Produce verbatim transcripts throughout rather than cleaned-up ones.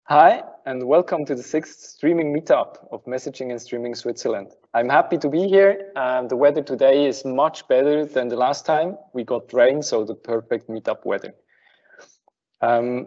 Hi, and welcome to the sixth streaming meetup of Messaging and Streaming Switzerland. I'm happy to be here, and the weather today is much better than the last time. We got rain, so the perfect meetup weather. Um,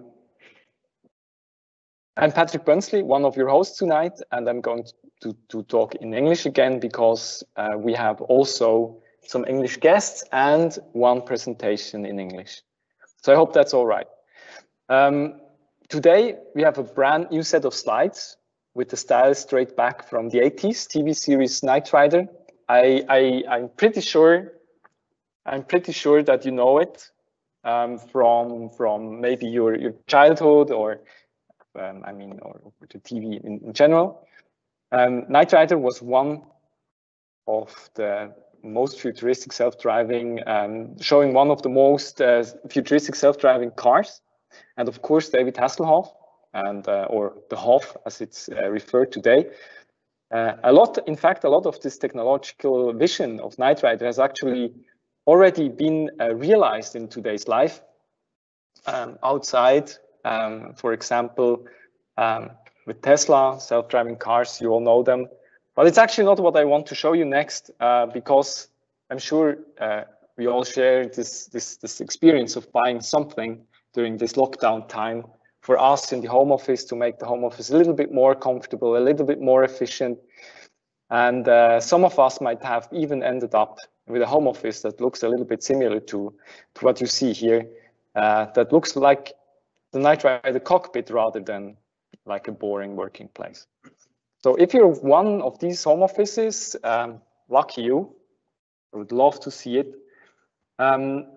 I'm Patrick Bönsley, one of your hosts tonight, and I'm going to, to talk in English again because uh, we have also some English guests and one presentation in English. So I hope that's all right. Um, Today, we have a brand new set of slides with the style straight back from the eighties T V series Knight Rider. I, I, I'm pretty sure, I'm pretty sure that you know it um, from, from maybe your, your childhood or, um, I mean, or the T V in, in general. Um, Knight Rider was one of the most futuristic self-driving, um, showing one of the most uh, futuristic self-driving cars. And of course, David Hasselhoff, and uh, or the Hoff, as it's uh, referred today. Uh, a lot, in fact, a lot of this technological vision of Knight Rider has actually already been uh, realized in today's life. Um, outside, um, for example, um, with Tesla, self-driving cars, you all know them. But it's actually not what I want to show you next, uh, because I'm sure uh, we all share this, this, this experience of buying something during this lockdown time for us in the home office to make the home office a little bit more comfortable, a little bit more efficient. And uh, some of us might have even ended up with a home office that looks a little bit similar to, to what you see here, uh, that looks like the Knight Rider cockpit rather than like a boring working place. So if you're one of these home offices, um, lucky you, I would love to see it. Um,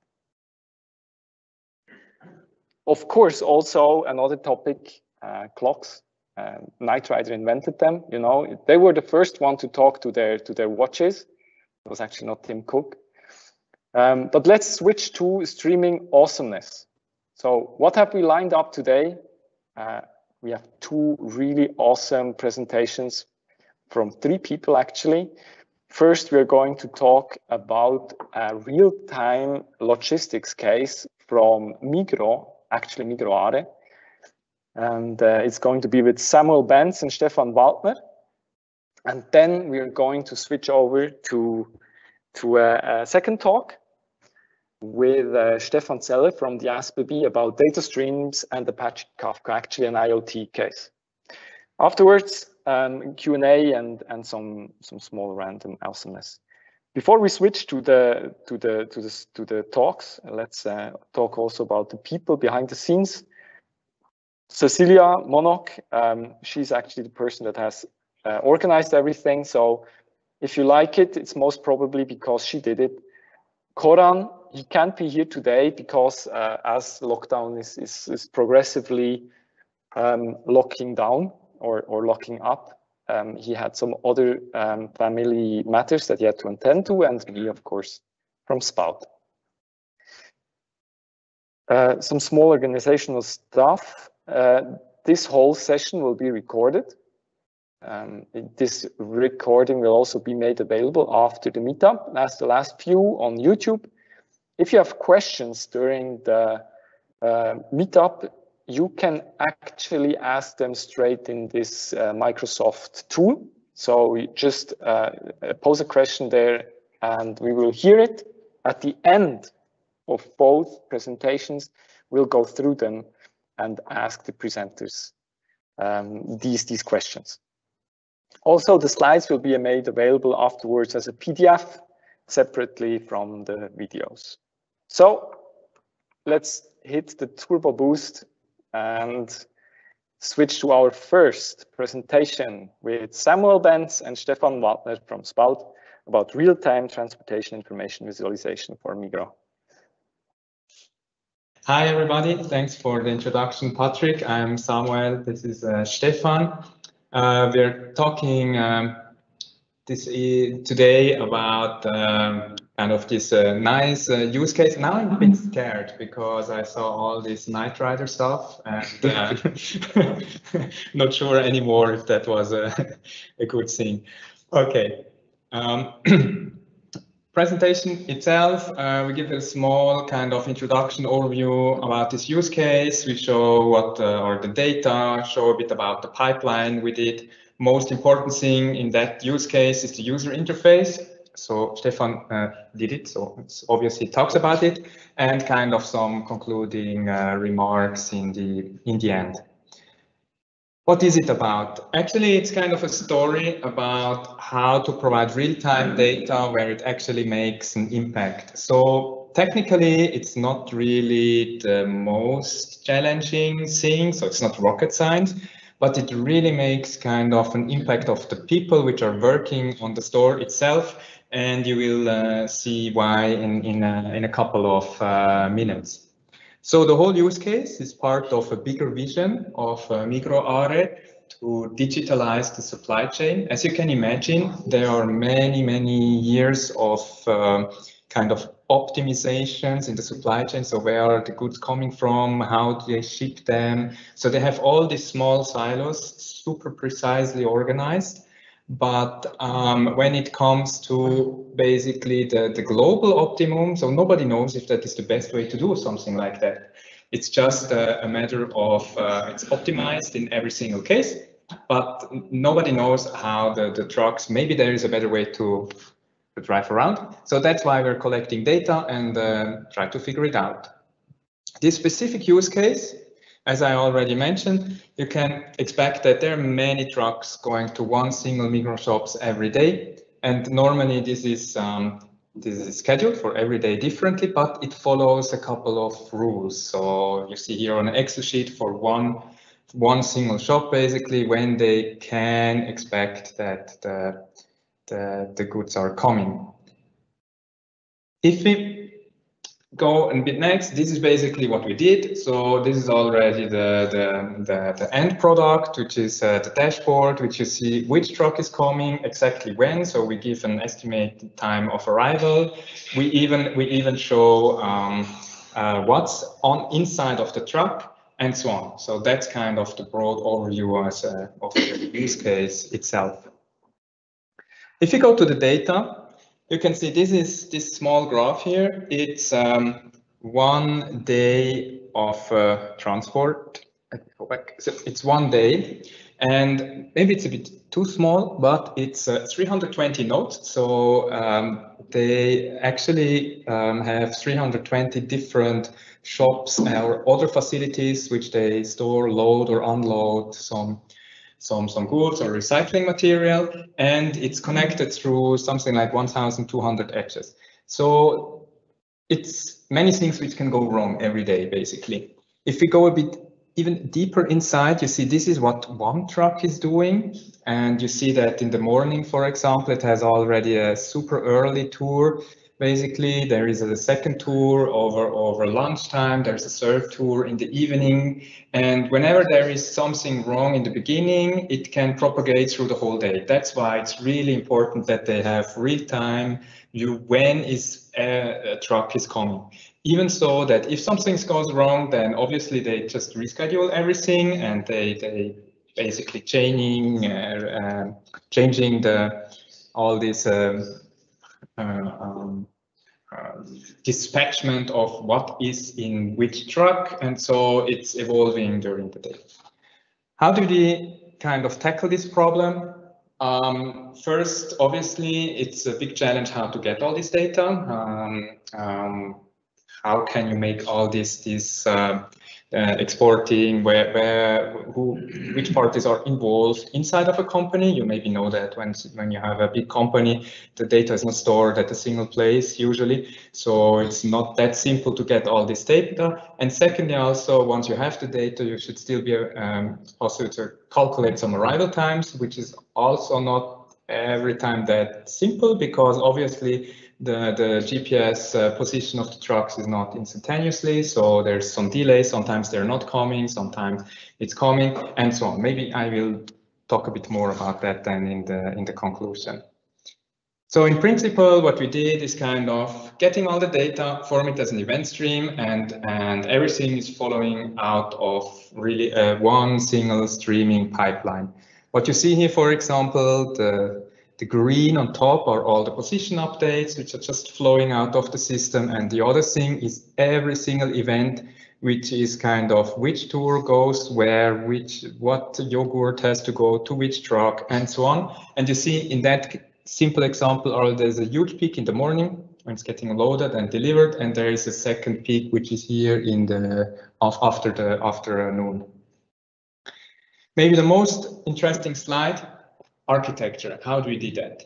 Of course, also another topic, uh, clocks. Uh, Knight Rider invented them. You know, they were the first one to talk to their to their watches. It was actually not Tim Cook. Um, but let's switch to streaming awesomeness. So what have we lined up today? Uh, we have two really awesome presentations from three people actually. First, we're going to talk about a real-time logistics case from Migros, actually Migros Aare. And uh, it's going to be with Samuel Benz and Stefan Waldner. And then we're going to switch over to, to a, a second talk with uh, Stefan Zeller from the A S B B about data streams and Apache Kafka, actually an IoT case. Afterwards, um, Q and A and and some some small random awesomeness. Before we switch to the to the to the to the talks, let's uh, talk also about the people behind the scenes. Cecilia Monok, um, she's actually the person that has uh, organized everything. So if you like it, it's most probably because she did it. Koran, he can't be here today because uh, as lockdown is is, is progressively um, locking down. Or, or locking up. Um, he had some other um, family matters that he had to attend to, and me, of course, from Spout. Uh, some small organizational stuff. Uh, this whole session will be recorded. Um, this recording will also be made available after the meetup, as the last few on YouTube. If you have questions during the uh, meetup, you can actually ask them straight in this uh, Microsoft tool. So we just uh, pose a question there and we will hear it. At the end of both presentations, we'll go through them and ask the presenters um, these, these questions. Also, the slides will be made available afterwards as a P D F separately from the videos. So let's hit the turbo boost and switch to our first presentation with Samuel Benz and Stefan Waldner from Spout about real-time transportation information visualization for Migros. Hi, everybody. Thanks for the introduction, Patrick. I'm Samuel. This is uh, Stefan. Uh, we're talking um, this today about um, kind of this uh, nice uh, use case. Now I'm a bit scared because I saw all this Knight Rider stuff and uh, not sure anymore if that was a, a good thing. Okay. Um, presentation itself, uh, we give a small kind of introduction overview about this use case. We show what uh, are the data, show a bit about the pipeline we did. Most important thing in that use case is the user interface. So Stefan uh, did it, so it's obviously talks about it, and kind of some concluding uh, remarks in the in the end. What is it about? Actually, it's kind of a story about how to provide real-time data where it actually makes an impact. So technically, it's not really the most challenging thing, so it's not rocket science, but it really makes kind of an impact of the people which are working on the store itself, and you will uh, see why in, in, a, in a couple of uh, minutes. So the whole use case is part of a bigger vision of uh, MigroAre to digitalize the supply chain. As you can imagine, there are many, many years of uh, kind of optimizations in the supply chain. So where are the goods coming from? How do they ship them? So they have all these small silos, super precisely organized. But um, when it comes to basically the, the global optimum, so nobody knows if that is the best way to do something like that. It's just a, a matter of uh, it's optimized in every single case, but nobody knows how the, the trucks, maybe there is a better way to, to drive around. So that's why we're collecting data and uh, try to figure it out. This specific use case, as I already mentioned, you can expect that there are many trucks going to one single Migros shops every day. And normally this is, um, this is scheduled for every day differently, but it follows a couple of rules. So you see here on an Excel sheet for one, one single shop, basically, when they can expect that the, the, the goods are coming. If we go a bit next, this is basically what we did. So this is already the, the, the, the end product, which is uh, the dashboard, which you see which truck is coming, exactly when. So we give an estimated time of arrival. We even, we even show um, uh, what's on inside of the truck and so on. So that's kind of the broad overview as a, of the use case itself. If you go to the data, you can see this is this small graph here. It's um, one day of uh, transport. Go back. So it's one day, and maybe it's a bit too small, but it's uh, three hundred twenty nodes. So um, they actually um, have three hundred twenty different shops or other facilities which they store, load or unload some. Some, some goods or recycling material, and it's connected through something like one thousand two hundred edges. So it's many things which can go wrong every day, basically. If we go a bit even deeper inside, you see this is what one truck is doing. And you see that in the morning, for example, it has already a super early tour. Basically, there is a second tour over, over lunchtime, there's a third tour in the evening. And whenever there is something wrong in the beginning, it can propagate through the whole day. That's why it's really important that they have real-time view when is a, a truck is coming. Even so that if something goes wrong, then obviously they just reschedule everything and they, they basically changing, uh, uh, changing the, all these um, Uh, um, uh, dispatchment of what is in which truck, and so it's evolving during the day. How do we kind of tackle this problem? Um, first, obviously, it's a big challenge how to get all this data. Um, um, how can you make all this this uh, uh, exporting, where, where, who, which parties are involved inside of a company? You maybe know that when, when you have a big company, the data is not stored at a single place usually. So it's not that simple to get all this data. And secondly, also, once you have the data, you should still be um, possible to calculate some arrival times, which is also not every time that simple, because obviously The, the G P S uh, position of the trucks is not instantaneously, so there's some delay. Sometimes they're not coming, sometimes it's coming, and so on. Maybe I will talk a bit more about that then in the in the conclusion. So in principle, what we did is kind of getting all the data, form it as an event stream, and and everything is following out of really uh, one single streaming pipeline. What you see here, for example, the the green on top are all the position updates, which are just flowing out of the system. And the other thing is every single event, which is kind of which tour goes where, which what yogurt has to go to which truck, and so on. And you see in that simple example, or there's a huge peak in the morning when it's getting loaded and delivered, and there is a second peak which is here in the after the afternoon. Maybe the most interesting slide, architecture. How do we do that?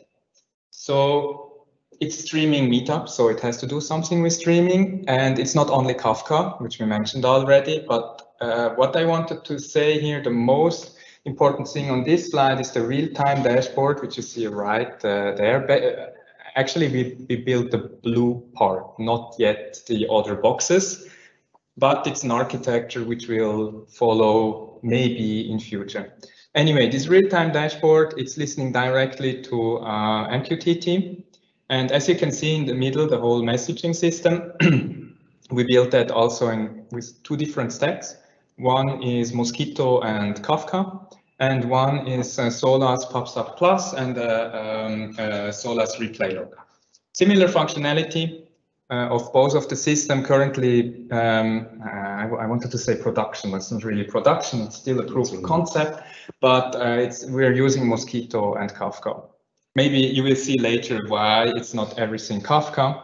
So it's streaming meetup, so it has to do something with streaming, and it's not only Kafka, which we mentioned already, but uh, what I wanted to say here, the most important thing on this slide is the real-time dashboard, which you see right uh, there. Actually, we, we built the blue part, not yet the other boxes, but it's an architecture which will follow maybe in future. Anyway, this real-time dashboard, it's listening directly to uh, M Q T T. And as you can see in the middle, the whole messaging system, we built that also in, with two different stacks. One is Mosquitto and Kafka, and one is uh, Solus PubSub Plus and uh, um, uh, Solus Replayer. Similar functionality uh, of both of the system. Currently, um, uh, I, I wanted to say production, but it's not really production. It's still a proof of concept, but uh, it's, we're using Mosquitto and Kafka. Maybe you will see later why it's not everything Kafka.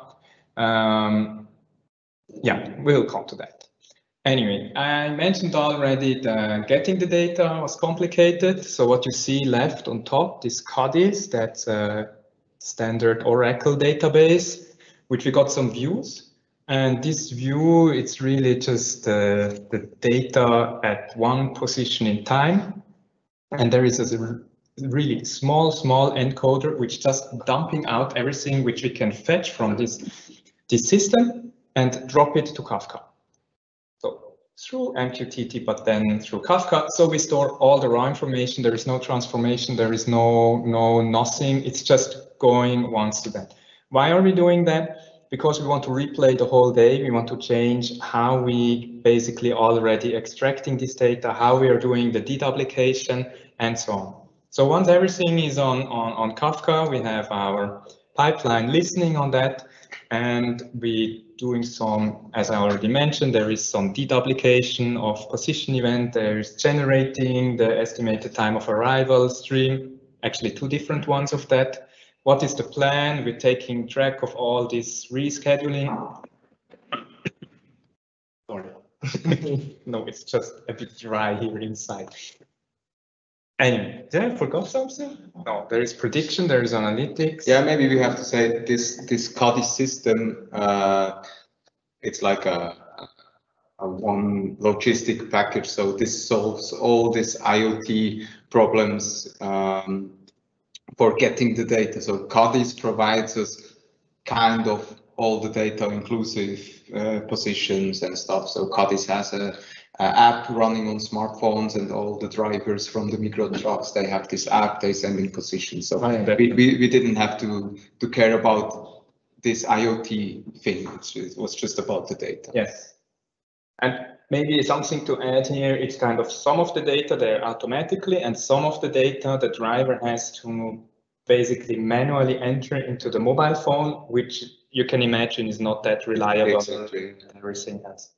Um, yeah, we'll come to that. Anyway, I mentioned already that getting the data was complicated. So what you see left on top, this Cadiz, that's a standard Oracle database, which we got some views. And this view, it's really just uh, the data at one position in time. And there is a really small, small encoder, which just dumping out everything which we can fetch from this, this system and drop it to Kafka. So through M Q T T, but then through Kafka. So we store all the raw information. There is no transformation. There is no, no nothing. It's just going once to that. Why are we doing that? Because we want to replay the whole day. We want to change how we basically already extracting this data, how we are doing the deduplication, and so on. So once everything is on, on, on Kafka, we have our pipeline listening on that, and we doing some, as I already mentioned, there is some deduplication of position event, there is generating the estimated time of arrival stream, actually two different ones of that. What is the plan? We're taking track of all this rescheduling. Sorry. No, it's just a bit dry here inside. Anyway, did I forgot something? No, there is prediction, there is analytics. Yeah, maybe we have to say this this Cadiz system, uh, it's like a, a one logistic package. So this solves all these IoT problems um, for getting the data. So Cadiz provides us kind of all the data inclusive uh, positions and stuff. So Cadiz has a Uh, app running on smartphones, and all the drivers from the micro trucks, they have this app, they send in positions. So we, we, we didn't have to, to care about this IoT thing. It was just about the data. Yes. And maybe something to add here, it's kind of some of the data there automatically, and some of the data the driver has to basically manually enter into the mobile phone, which you can imagine is not that reliable. Exactly. And everything else.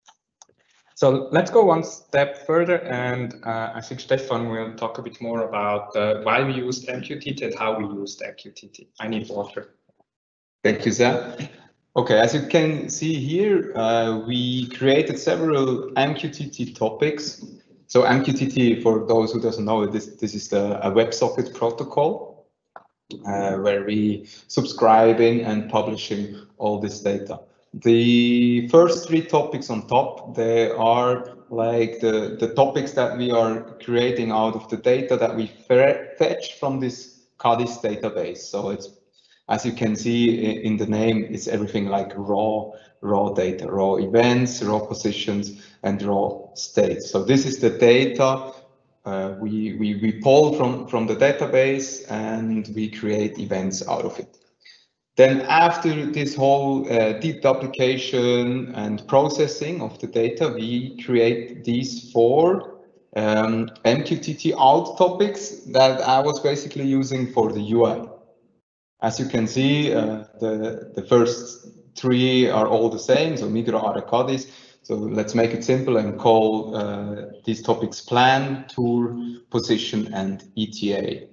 So let's go one step further, and uh, I think Stefan will talk a bit more about uh, why we used M Q T T and how we used M Q T T. I need water. Thank you, Zach. Okay, as you can see here, uh, we created several M Q T T topics. So M Q T T, for those who doesn't know, this this is the a WebSocket protocol uh, where we subscribing and publishing all this data. The first three topics on top, they are like the, the topics that we are creating out of the data that we fetch from this Cadiz database. So it's, as you can see in the name, it's everything like raw, raw data, raw events, raw positions, and raw states. So this is the data uh, we, we, we pull from, from the database, and we create events out of it. Then after this whole uh, deduplication and processing of the data, we create these four um, M Q T T alt topics that I was basically using for the U I. As you can see, uh, the, the first three are all the same, so Migro, Are, Cadiz. So let's make it simple and call uh, these topics plan, tour, position, and E T A.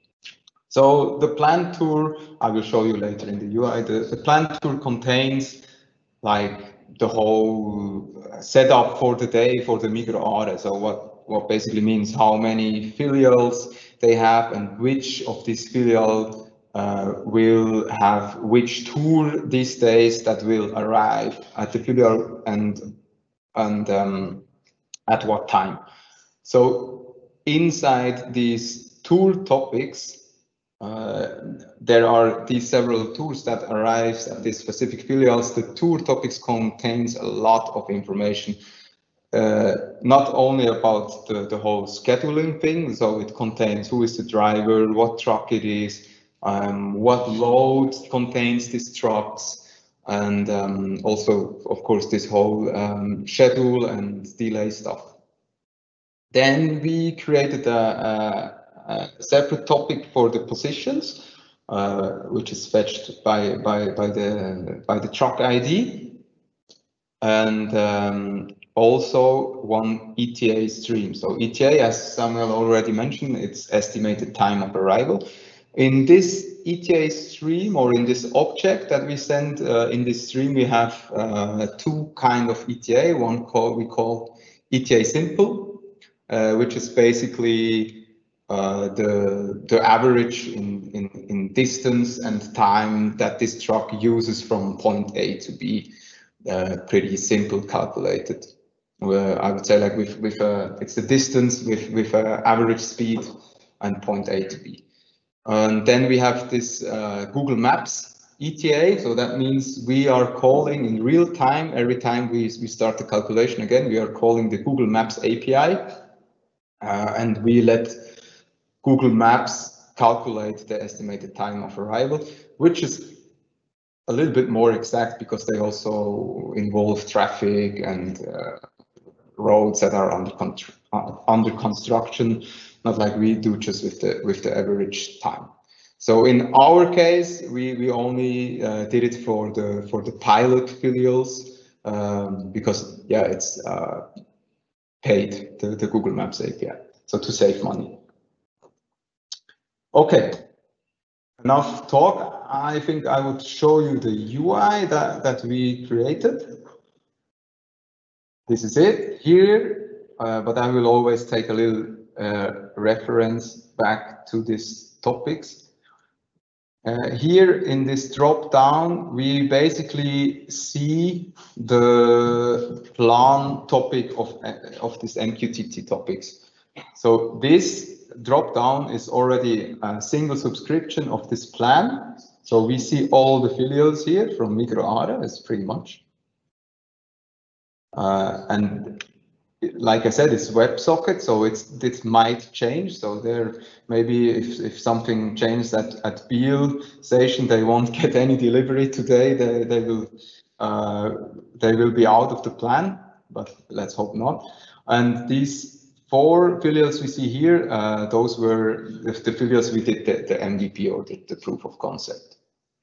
So the plan tour, I will show you later in the U I, the, the plan tour contains like the whole setup for the day for the Migro Are. So what, what basically means how many filials they have and which of these filials uh, will have which tour these days that will arrive at the filial and, and um, at what time. So inside these tour topics, Uh, there are these several tours that arrives at these specific filials. The tour topics contains a lot of information, uh, not only about the, the whole scheduling thing, so it contains who is the driver, what truck it is, um, what load contains these trucks, and um, also, of course, this whole um, schedule and delay stuff. Then we created a, a a separate topic for the positions, uh, which is fetched by by by the by the truck I D, and um, also one E T A stream. So E T A, as Samuel already mentioned, it's estimated time of arrival. In this E T A stream, or in this object that we send uh, in this stream, we have uh, two kind of E T A. One call we call E T A simple, uh, which is basically Uh, the the average in, in in distance and time that this truck uses from point A to B, uh, pretty simple calculated. Where I would say like with with a it's the distance with with a average speed and point A to B. And then we have this uh, Google Maps E T A. So that means we are calling in real time every time we we start the calculation again. We are calling the Google Maps A P I, uh, and we let Google Maps calculate the estimated time of arrival, which is a little bit more exact because they also involve traffic and uh, roads that are under, uh, under construction, not like we do just with the with the average time. So in our case, we we only uh, did it for the for the pilot filials um, because yeah, it's uh, paid the, the Google Maps A P I, so to save money. Okay, enough talk. I think I would show you the U I that, that we created. This is it here, uh, but I will always take a little uh, reference back to these topics. Uh, here in this drop down, we basically see the plan topic of, of this M Q T T topics. So this drop down is already a single subscription of this plan. So we see all the filials here from Migro Are, it's pretty much. Uh, and like I said, it's WebSocket, so it's it might change. So there maybe if, if something changes at, at Biel station, they won't get any delivery today. They they will uh, they will be out of the plan, but let's hope not. And these four filials we see here, uh, those were the, the filials we did the, the M V P or the, the proof of concept.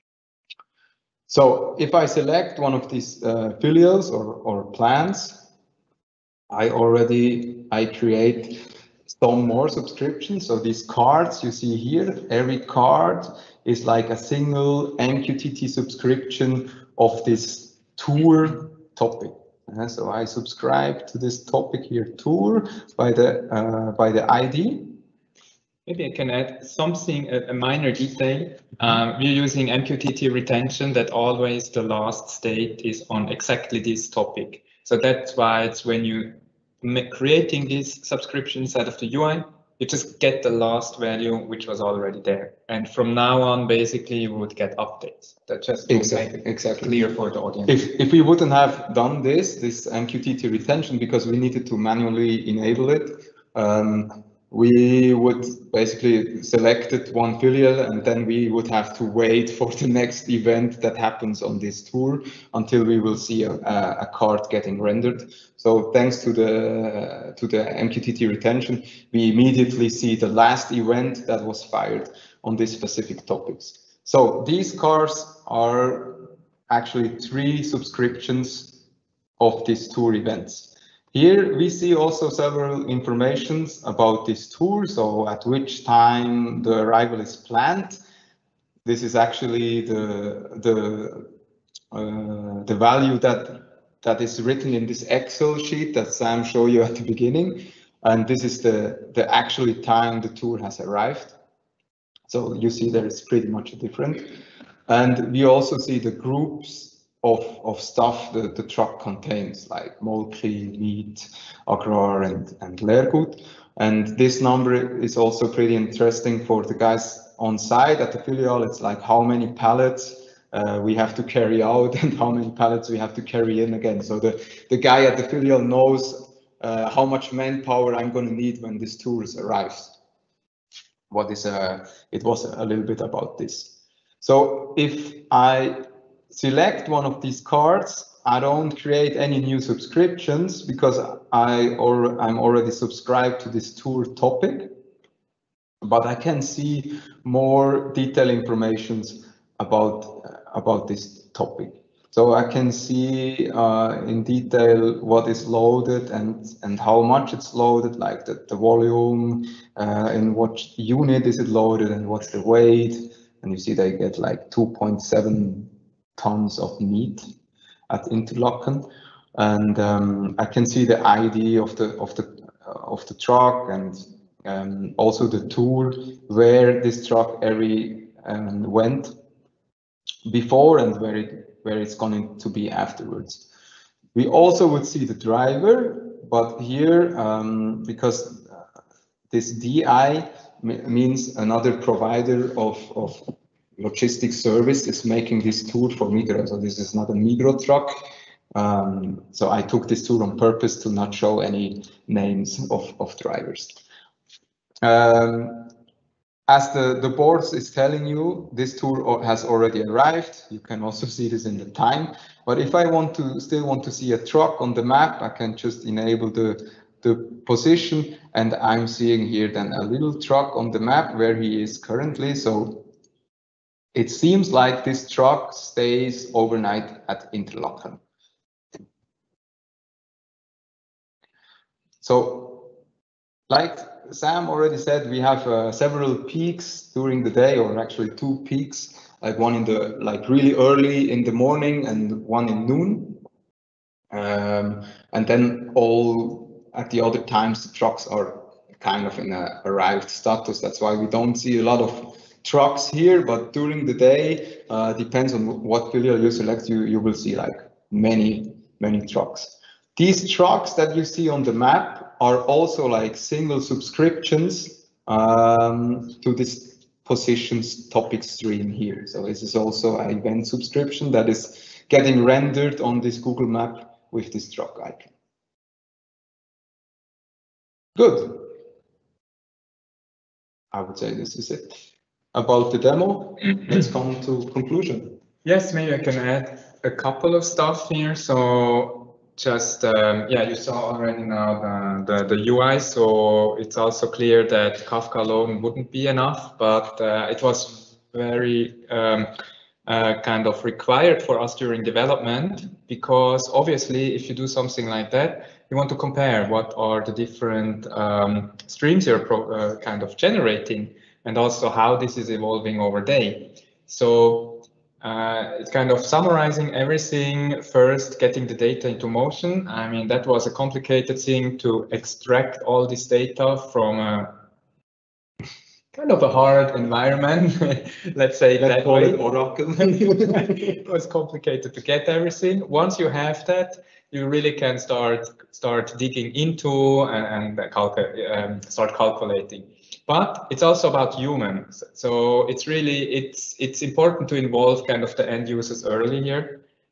So if I select one of these uh, filials or, or plans, I already, I create some more subscriptions. So these cards you see here, every card is like a single M Q T T subscription of this tour topic. Uh, so I subscribe to this topic here, tour, by the uh, by the I D. Maybe I can add something, a, a minor detail. Um, we're using M Q T T retention that always the last state is on exactly this topic. So that's why it's when you creating this subscription inside of the U I, you just get the last value which was already there. And from now on, basically, you would get updates. That just exactly, make it exactly clear for the audience. If, if we wouldn't have done this, this M Q T T retention, because we needed to manually enable it, um, we would basically select one filial, and then we would have to wait for the next event that happens on this tour until we will see a, a card getting rendered. So thanks to the to the M Q T T retention, we immediately see the last event that was fired on these specific topics. So these cards are actually three subscriptions of these tour events. Here we see also several informations about this tour, so at which time the arrival is planned. This is actually the the uh, the value that that is written in this Excel sheet that Sam showed you at the beginning, and this is the the actually time the tour has arrived. So you see there is pretty much different, and we also see the groups of of stuff that the truck contains, like Moltke, meat, agrar, and and Leergut. And this number is also pretty interesting for the guys on site at the filial. It's like how many pallets uh, we have to carry out and how many pallets we have to carry in again. So the the guy at the filial knows uh, how much manpower I'm going to need when this tour arrives. What is uh, it was a little bit about this. So if I select one of these cards, I don't create any new subscriptions because I or I'm already subscribed to this tour topic, but I can see more detailed information about uh, about this topic. So I can see uh, in detail what is loaded and and how much it's loaded, like the, the volume, uh, in what unit is it loaded and what's the weight. And you see they get like two point seven tons of meat at Interlaken, and um, I can see the I D of the of the uh, of the truck, and um, also the tour where this truck every um, went before and where it where it's going to be afterwards. We also would see the driver, but here um, because uh, this D I means another provider of of logistics service is making this tour for Migros. So this is not a Migros truck. Um, so I took this tour on purpose to not show any names of, of drivers. Um, as the, the board is telling you, this tour has already arrived. You can also see this in the time. But if I want to still want to see a truck on the map, I can just enable the, the position, and I'm seeing here then a little truck on the map where he is currently. So it seems like this truck stays overnight at Interlaken. So, like Sam already said, we have uh, several peaks during the day, or actually two peaks, like one in the like really early in the morning and one in noon. Um, and then all at the other times the trucks are kind of in a arrived status. That's why we don't see a lot of trucks here, but during the day, uh, depends on what filial you select, you, you will see like many, many trucks. These trucks that you see on the map are also like single subscriptions um, to this positions topic stream here. So this is also an event subscription that is getting rendered on this Google map with this truck icon. Good. I would say this is it. About the demo, let's come to conclusion. Yes, maybe I can add a couple of stuff here. So just, um, yeah, you saw already now the, the, the U I. So it's also clear that Kafka alone wouldn't be enough, but uh, it was very um, uh, kind of required for us during development, because obviously if you do something like that, you want to compare what are the different um, streams you're pro uh, kind of generating, and also how this is evolving over day. So uh, it's kind of summarizing everything first, getting the data into motion. I mean, that was a complicated thing to extract all this data from a kind of a hard environment, let's say it that way. Oracle. It was complicated to get everything. Once you have that, you really can start start digging into and, and calcu um, start calculating. But it's also about humans. So it's really it's it's important to involve kind of the end users early here,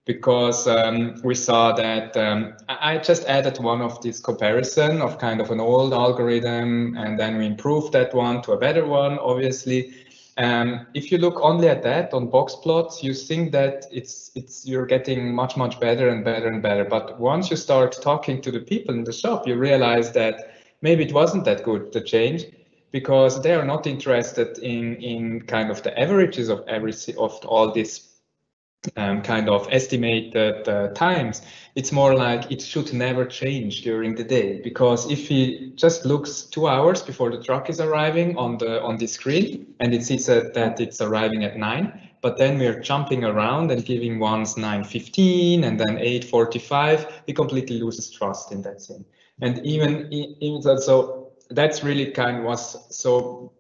because um, we saw that um, I just added one of these comparison of kind of an old algorithm, and then we improved that one to a better one, obviously. Um, if you look only at that on box plots, you think that it's it's you're getting much, much better and better and better. But once you start talking to the people in the shop, you realize that maybe it wasn't that good, the change, because they are not interested in, in kind of the averages of every of all these um, kind of estimated uh, times. It's more like it should never change during the day, because if he just looks two hours before the truck is arriving on the on the screen and it sees that, that it's arriving at nine, but then we're jumping around and giving once nine fifteen and then eight forty-five, he completely loses trust in that thing. And even, even so, so that's really kind of was so.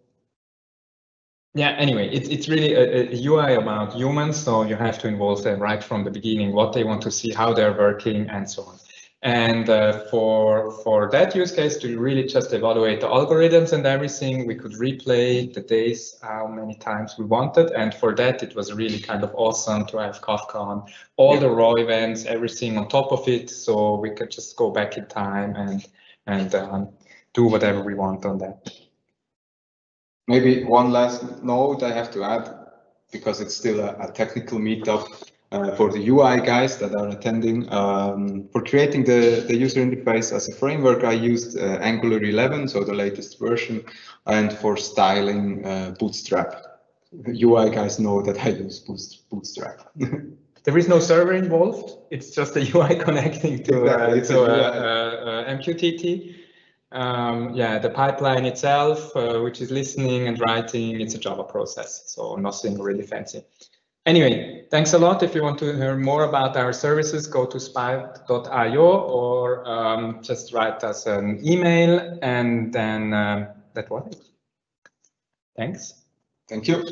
Yeah, anyway, it's it's really a, a U I about humans, so you have to involve them right from the beginning, what they want to see, how they're working, and so on. And uh, for for that use case, to really just evaluate the algorithms and everything, we could replay the days how many times we wanted. And for that, it was really kind of awesome to have Kafka on all the raw events, everything on top of it, so we could just go back in time and and um, do whatever we want on that. Maybe one last note I have to add, because it's still a, a technical meetup uh, for the U I guys that are attending. Um, for creating the, the user interface as a framework, I used uh, Angular eleven, so the latest version, and for styling uh, Bootstrap. The U I guys know that I use Bootstrap. There is no server involved. It's just a U I connecting to, exactly. uh, to a, a, a M Q T T. Um, yeah, the pipeline itself, uh, which is listening and writing, it's a Java process, so nothing really fancy. Anyway, thanks a lot. If you want to hear more about our services, go to spived dot i o or um, just write us an email, and then um, that was it. Thanks. Thank you.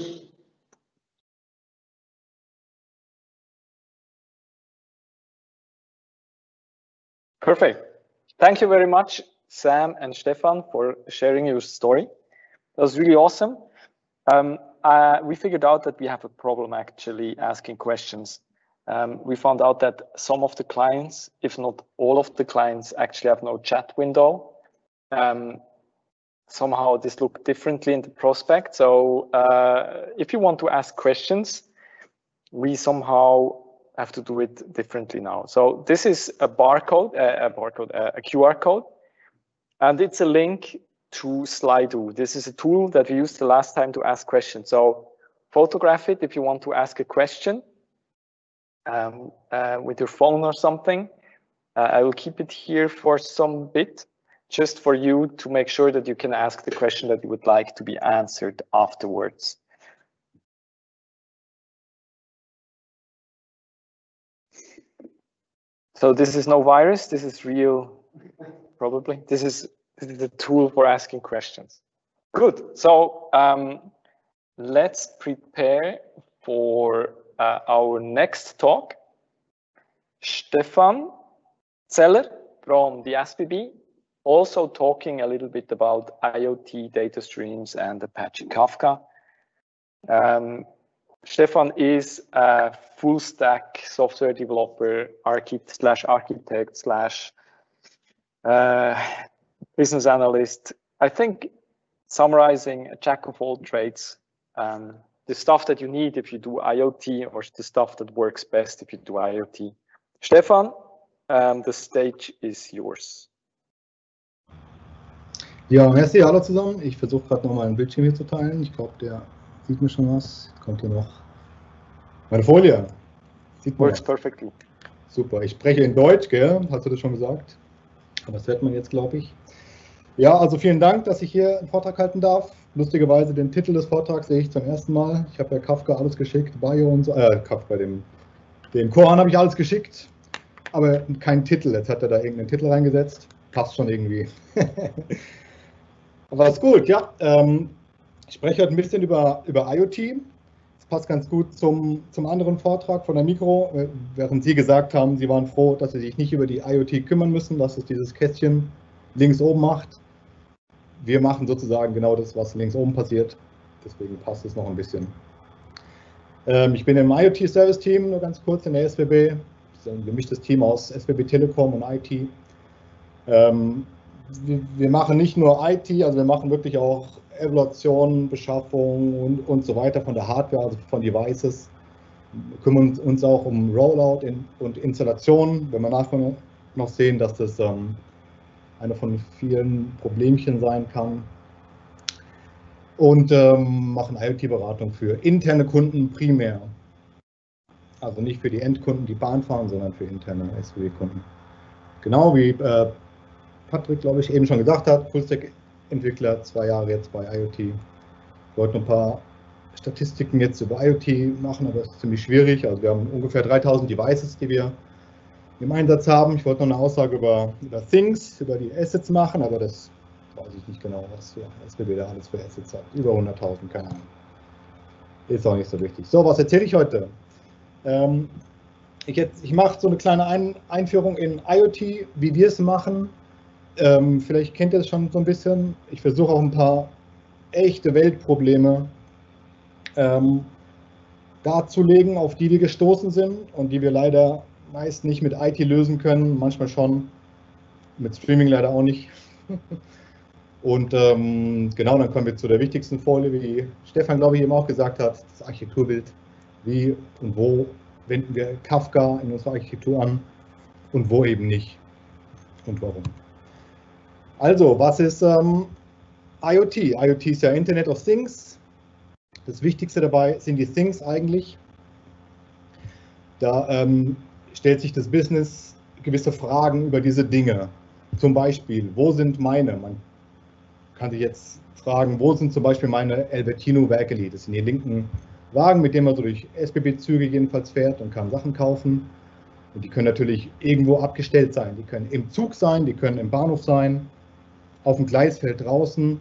Perfect. Thank you very much, Sam and Stefan, for sharing your story. That was really awesome. Um, uh, we figured out that we have a problem actually asking questions. Um, we found out that some of the clients, if not all of the clients, actually have no chat window. Um, somehow this looked differently in the prospect. So uh, if you want to ask questions, we somehow have to do it differently now. So this is a barcode, uh, a barcode, uh, a Q R code. And it's a link to Slido. This is a tool that we used the last time to ask questions. So photograph it if you want to ask a question um, uh, with your phone or something. Uh, I will keep it here for some bit, just for you to make sure that you can ask the question that you would like to be answered afterwards. So this is no virus, this is real. Probably. This is, this is a tool for asking questions. Good. So um, let's prepare for uh, our next talk. Stefan Zeller from the S B B, also talking a little bit about IoT data streams and Apache Kafka. Um, Stefan is a full stack software developer, architect slash architect slash Uh, business analyst. I think summarizing a jack of all trades, um, the stuff that you need if you do IoT, or the stuff that works best if you do IoT. Stefan, um, the stage is yours. Ja, merci, hallo zusammen. Ich versuche gerade noch mal einen Bildschirm hier zu teilen. Ich glaube, der sieht mir schon was. Kommt hier noch meine Folie. Sieht man Works perfectly. Super, ich spreche in Deutsch, gell? Hast du das schon gesagt? Das hört man jetzt, glaube ich. Ja, also vielen Dank, dass ich hier einen Vortrag halten darf. Lustigerweise den Titel des Vortrags sehe ich zum ersten Mal. Ich habe ja Kafka alles geschickt, Bio und so, äh, Kafka, dem, dem Koran habe ich alles geschickt, aber keinen Titel. Jetzt hat er da irgendeinen Titel reingesetzt. Passt schon irgendwie. Aber ist gut, ja. Ähm, ich spreche heute ein bisschen über, über IoT. Das passt ganz gut zum, zum anderen Vortrag von der Mikro, während Sie gesagt haben, Sie waren froh, dass Sie sich nicht über die IoT kümmern müssen, dass es dieses Kästchen links oben macht. Wir machen sozusagen genau das, was links oben passiert. Deswegen passt es noch ein bisschen. Ähm, ich bin im IoT-Service-Team, nur ganz kurz in der S W B. ein gemischtes Team aus S B B Telekom und I T. Ähm, wir, wir machen nicht nur I T, also wir machen wirklich auch Evaluation, Beschaffung und, und so weiter von der Hardware, also von Devices. Wir kümmern uns auch um Rollout in, und Installation. Wenn wir nachher noch sehen, dass das ähm, eine von vielen Problemchen sein kann. Und ähm, machen IoT-Beratung für interne Kunden primär. Also nicht für die Endkunden, die Bahn fahren, sondern für interne S B B-Kunden. Genau wie äh, Patrick, glaube ich, eben schon gesagt hat, Fullstack-Entwickler, zwei Jahre jetzt bei IoT. Ich wollte noch ein paar Statistiken jetzt über IoT machen, aber das ist ziemlich schwierig. Also wir haben ungefähr dreitausend Devices, die wir im Einsatz haben. Ich wollte noch eine Aussage über, über Things, über die Assets machen, aber das weiß ich nicht genau, was für S B B da alles für Assets hat. Über hunderttausend, keine Ahnung. Ist auch nicht so wichtig. So, was erzähle ich heute? Ähm, ich jetzt, ich mache so eine kleine Ein Einführung in IoT, wie wir es machen. Ähm, vielleicht kennt ihr es schon so ein bisschen. Ich versuche auch ein paar echte Weltprobleme ähm, darzulegen, auf die wir gestoßen sind und die wir leider meist nicht mit I T lösen können, manchmal schon, mit Streaming leider auch nicht. Und ähm, genau, dann kommen wir zu der wichtigsten Folie, wie Stefan, glaube ich, eben auch gesagt hat, das Architekturbild. Wie und wo wenden wir Kafka in unserer Architektur an und wo eben nicht und warum. Also, was ist ähm, IoT? IoT ist ja Internet of Things. Das Wichtigste dabei sind die Things eigentlich. Da ähm, stellt sich das Business gewisse Fragen über diese Dinge. Zum Beispiel, wo sind meine? Man kann sich jetzt fragen, wo sind zum Beispiel meine Albertino Werkeli? Das sind die linken Wagen, mit denen man so durch S B B-Züge jedenfalls fährt und kann Sachen kaufen. Und die können natürlich irgendwo abgestellt sein. Die können im Zug sein, die können im Bahnhof sein, auf dem Gleisfeld draußen.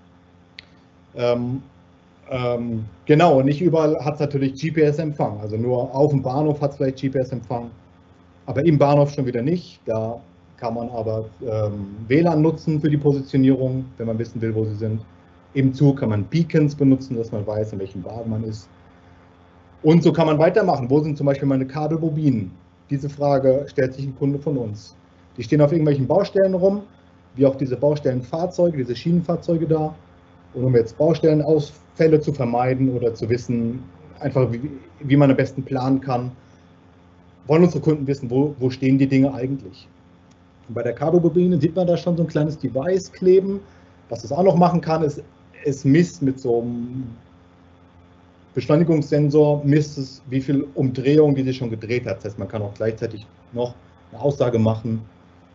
Ähm, ähm, genau, und nicht überall hat es natürlich G P S-Empfang. Also nur auf dem Bahnhof hat es vielleicht G P S-Empfang, aber im Bahnhof schon wieder nicht. Da kann man aber ähm, W L A N nutzen für die Positionierung, wenn man wissen will, wo sie sind. Im Zug kann man Beacons benutzen, dass man weiß, in welchem Wagen man ist. Und so kann man weitermachen. Wo sind zum Beispiel meine Kabelbobinen? Diese Frage stellt sich ein Kunde von uns. Die stehen auf irgendwelchen Baustellen rum, wie auch diese Baustellenfahrzeuge, diese Schienenfahrzeuge da. Und um jetzt Baustellenausfälle zu vermeiden oder zu wissen, einfach wie, wie man am besten planen kann, wollen unsere Kunden wissen, wo, wo stehen die Dinge eigentlich. Und bei der Kabelbobine sieht man da schon so ein kleines Device kleben. Was es auch noch machen kann, ist, es misst mit so einem Beschleunigungssensor, misst es, wie viel Umdrehung die sich schon gedreht hat. Das heißt, man kann auch gleichzeitig noch eine Aussage machen,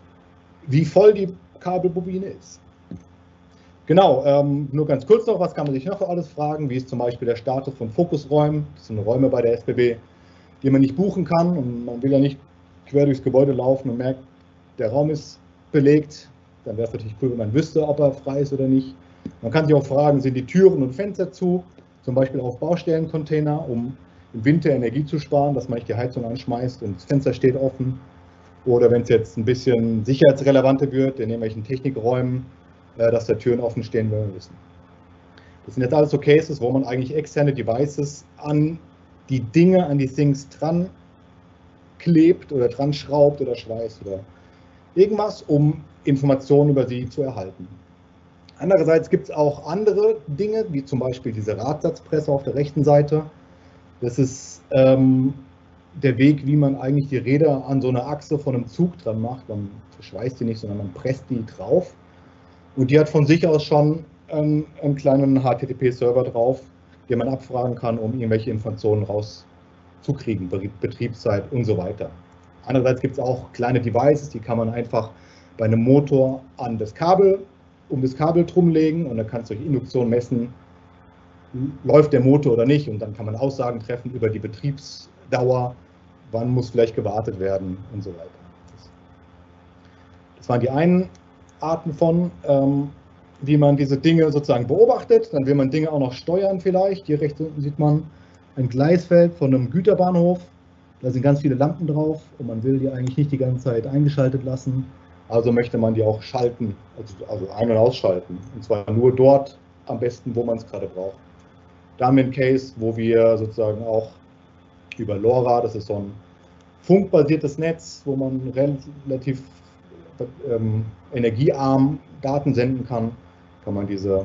wie voll die Kabelbobine ist. Genau, ähm, nur ganz kurz noch, was kann man sich noch alles fragen, wie ist zum Beispiel der Status von Fokusräumen, das sind Räume bei der S B B, die man nicht buchen kann und man will ja nicht quer durchs Gebäude laufen und merkt, der Raum ist belegt, dann wäre es natürlich cool, wenn man wüsste, ob er frei ist oder nicht. Man kann sich auch fragen, sind die Türen und Fenster zu, zum Beispiel auf Baustellencontainer, um im Winter Energie zu sparen, dass man nicht die Heizung anschmeißt und das Fenster steht offen. Oder wenn es jetzt ein bisschen sicherheitsrelevanter wird, in irgendwelchen Technikräumen, äh, dass da Türen offen stehen, wenn wir wissen. Das sind jetzt alles so Cases, wo man eigentlich externe Devices an die Dinge, an die Things dran klebt oder dran schraubt oder schweißt oder irgendwas, um Informationen über sie zu erhalten. Andererseits gibt es auch andere Dinge, wie zum Beispiel diese Radsatzpresse auf der rechten Seite. Das ist ähm, der Weg, wie man eigentlich die Räder an so einer Achse von einem Zug dran macht. Man verschweißt die nicht, sondern man presst die drauf. Und die hat von sich aus schon ähm, einen kleinen H T T P-Server drauf, den man abfragen kann, um irgendwelche Informationen rauszukriegen, Betriebszeit und so weiter. Andererseits gibt es auch kleine Devices, die kann man einfach bei einem Motor an das Kabel, um das Kabel drum legen und dann kannst du durch Induktion messen, läuft der Motor oder nicht und dann kann man Aussagen treffen über die Betriebsdauer, wann muss vielleicht gewartet werden und so weiter. Das waren die einen Arten von, ähm, wie man diese Dinge sozusagen beobachtet. Dann will man Dinge auch noch steuern vielleicht. Hier rechts unten sieht man ein Gleisfeld von einem Güterbahnhof. Da sind ganz viele Lampen drauf und man will die eigentlich nicht die ganze Zeit eingeschaltet lassen. Also möchte man die auch schalten, also, also ein- und ausschalten. Und zwar nur dort am besten, wo man es gerade braucht. Da haben wir einen Case, wo wir sozusagen auch über LoRa, das ist so ein funkbasiertes Netz, wo man relativ ähm, energiearm Daten senden kann, kann man diese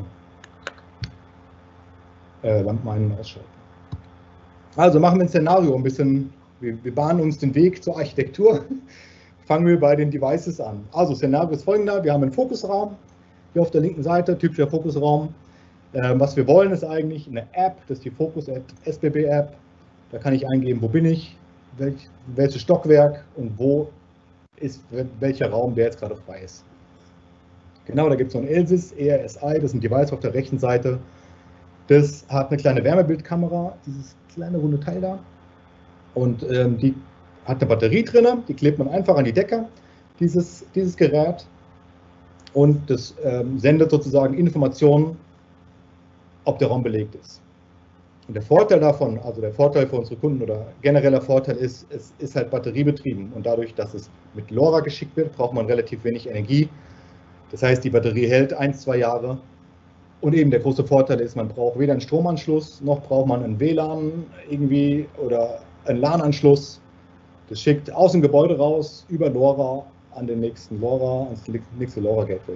äh, Lampen ein- und ausschalten. Also machen wir ein Szenario ein bisschen, wir, wir bahnen uns den Weg zur Architektur. Fangen wir bei den Devices an. Also Szenario ist folgender, wir haben einen Fokusraum, hier auf der linken Seite, typischer Fokusraum. Ähm, was wir wollen ist eigentlich eine App, das ist die Focus S B B App. Da kann ich eingeben, wo bin ich, welch, welches Stockwerk und wo ist welcher Raum, der jetzt gerade frei ist. Genau, da gibt es so ein L S I S, E R S I, das ist ein Device auf der rechten Seite. Das hat eine kleine Wärmebildkamera, dieses kleine runde Teil da. Und ähm, die hat eine Batterie drin, die klebt man einfach an die Decke, dieses, dieses Gerät. Und das ähm, sendet sozusagen Informationen, ob der Raum belegt ist. Und der Vorteil davon, also der Vorteil für unsere Kunden oder genereller Vorteil ist, es ist halt batteriebetrieben. Und dadurch, dass es mit LoRa geschickt wird, braucht man relativ wenig Energie. Das heißt, die Batterie hält ein, zwei Jahre. Und eben der große Vorteil ist, man braucht weder einen Stromanschluss, noch braucht man einen W L A N irgendwie oder einen LAN-Anschluss. Das schickt aus dem Gebäude raus, über LoRa, an den nächsten LoRa, ans nächste LoRa-Gateway.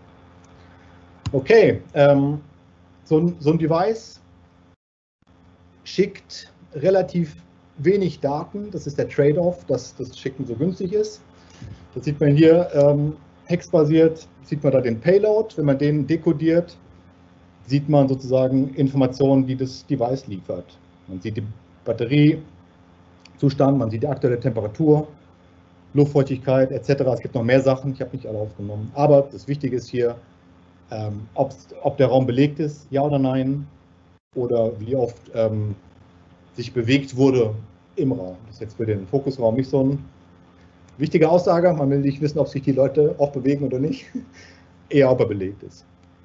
Okay, ähm, so, ein, so ein Device schickt relativ wenig Daten. Das ist der Trade-off, dass das Schicken so günstig ist. Das sieht man hier, ähm, hexbasiert, sieht man da den Payload. Wenn man den dekodiert, sieht man sozusagen Informationen, die das Device liefert. Man sieht die Batteriezustand, man sieht die aktuelle Temperatur, Luftfeuchtigkeit et cetera. Es gibt noch mehr Sachen, ich habe nicht alle aufgenommen. Aber das Wichtige ist hier, ähm, ob der Raum belegt ist, ja oder nein, oder wie oft ähm, sich bewegt wurde im Raum. Das ist jetzt für den Fokusraum nicht so eine wichtige Aussage. Man will nicht wissen, ob sich die Leute auch bewegen oder nicht, eher ob er belegt ist.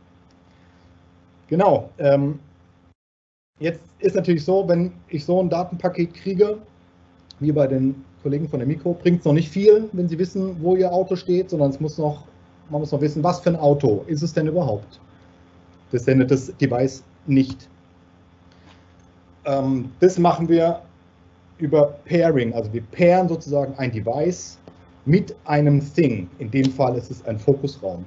Genau. Ähm, jetzt ist natürlich so, wenn ich so ein Datenpaket kriege, wie bei den Kollegen von der Mikro, bringt es noch nicht viel, wenn sie wissen, wo ihr Auto steht, sondern es muss noch, man muss noch wissen, was für ein Auto ist es denn überhaupt. Das sendet das Device nicht. Ähm, das machen wir über Pairing, also wir pairen sozusagen ein Device mit einem Thing. In dem Fall ist es ein Fokusraum.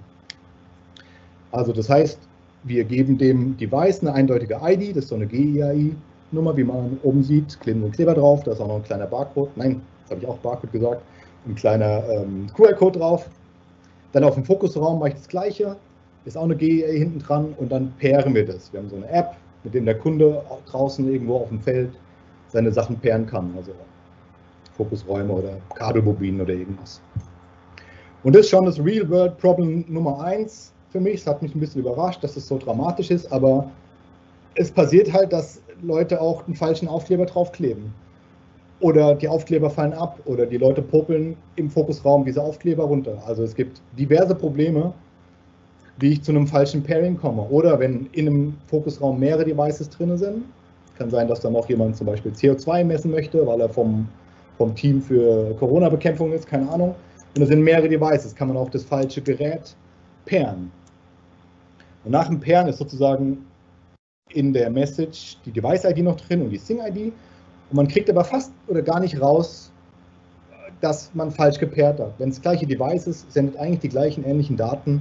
Also das heißt, wir geben dem Device eine eindeutige I D, das ist so eine G I A I-Nummer, wie man oben sieht, kleben wir einen Kleber drauf, da ist auch noch ein kleiner Barcode, nein, das habe ich auch Barcode gesagt, ein kleiner ähm, Q R-Code drauf. Dann auf dem Fokusraum mache ich das Gleiche, ist auch eine G I A I hinten dran und dann pairen wir das. Wir haben so eine App, mit dem der Kunde draußen irgendwo auf dem Feld seine Sachen pairen kann, also Fokusräume oder Kabelbobinen oder irgendwas. Und das ist schon das Real-World-Problem Nummer eins für mich. Es hat mich ein bisschen überrascht, dass es so dramatisch ist, aber es passiert halt, dass Leute auch einen falschen Aufkleber draufkleben. Oder die Aufkleber fallen ab oder die Leute popeln im Fokusraum diese Aufkleber runter. Also es gibt diverse Probleme, wie ich zu einem falschen Pairing komme. Oder wenn in einem Fokusraum mehrere Devices drin sind, kann sein, dass dann auch jemand zum Beispiel C O zwei messen möchte, weil er vom, vom Team für Corona-Bekämpfung ist, keine Ahnung. Und es sind mehrere Devices, kann man auch das falsche Gerät pairen. Und nach dem Pairen ist sozusagen in der Message die Device-I D noch drin und die Thing-I D. Und man kriegt aber fast oder gar nicht raus, dass man falsch gepairt hat. Wenn es gleiche Device ist, sendet eigentlich die gleichen ähnlichen Daten,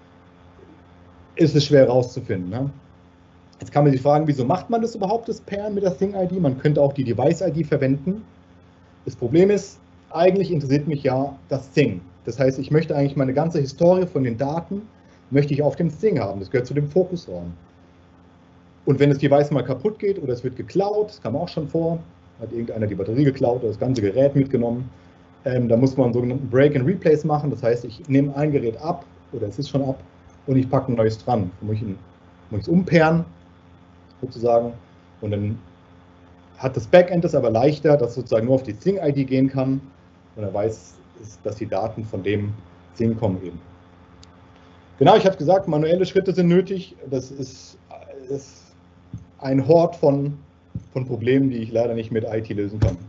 ist es schwer rauszufinden. Ne? Jetzt kann man sich fragen, wieso macht man das überhaupt, das Pairen mit der Thing-I D? Man könnte auch die Device-I D verwenden. Das Problem ist, eigentlich interessiert mich ja das Thing. Das heißt, ich möchte eigentlich meine ganze Historie von den Daten, möchte ich auf dem Thing haben. Das gehört zu dem Fokusraum. Und wenn das Device mal kaputt geht oder es wird geklaut, das kam auch schon vor, hat irgendeiner die Batterie geklaut oder das ganze Gerät mitgenommen, ähm, da muss man einen sogenannten Break and Replace machen. Das heißt, ich nehme ein Gerät ab oder es ist schon ab und ich packe ein neues dran. Dann muss ich es umpairen, sozusagen. Und dann hat das Backend es aber leichter, dass sozusagen nur auf die Thing-I D gehen kann und er weiß, dass die Daten von dem Thing kommen eben. Genau, ich habe gesagt, manuelle Schritte sind nötig. Das ist, ist ein Hort von, von Problemen, die ich leider nicht mit I T lösen kann.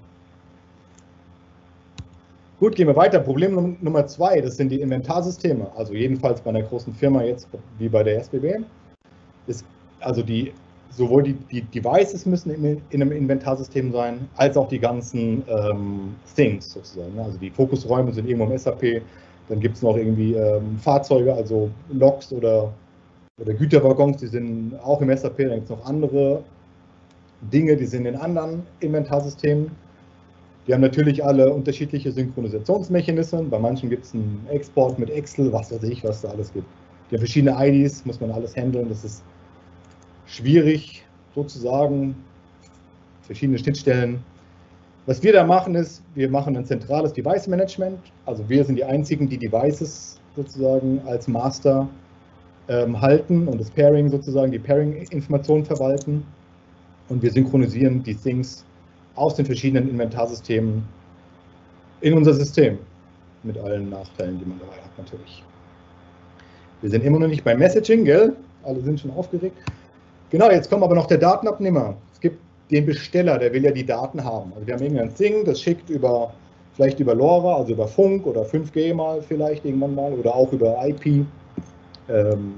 Gut, gehen wir weiter. Problem Nummer zwei, das sind die Inventarsysteme. Also jedenfalls bei einer großen Firma jetzt, wie bei der S B B. Ist, also die sowohl die, die Devices müssen in, in einem Inventarsystem sein, als auch die ganzen ähm, Things sozusagen. Also die Fokusräume sind irgendwo im S A P, dann gibt es noch irgendwie ähm, Fahrzeuge, also Loks oder, oder Güterwaggons, die sind auch im S A P, dann gibt es noch andere Dinge, die sind in anderen Inventarsystemen. Die haben natürlich alle unterschiedliche Synchronisationsmechanismen. Bei manchen gibt es einen Export mit Excel, was weiß ich, was da alles gibt. Die haben verschiedene I Ds, muss man alles handeln. Das ist schwierig sozusagen, verschiedene Schnittstellen. Was wir da machen ist, wir machen ein zentrales Device Management. Also wir sind die einzigen, die Devices sozusagen als Master ähm, halten und das Pairing sozusagen, die Pairing-Informationen verwalten. Und wir synchronisieren die Things aus den verschiedenen Inventarsystemen in unser System. Mit allen Nachteilen, die man dabei hat natürlich. Wir sind immer noch nicht beim Messaging, gell? Alle sind schon aufgeregt. Genau, jetzt kommt aber noch der Datenabnehmer. Es gibt den Besteller, der will ja die Daten haben. Also wir haben irgendein Thing, das schickt über, vielleicht über LoRa, also über Funk oder fünf G mal vielleicht irgendwann mal oder auch über I P ähm,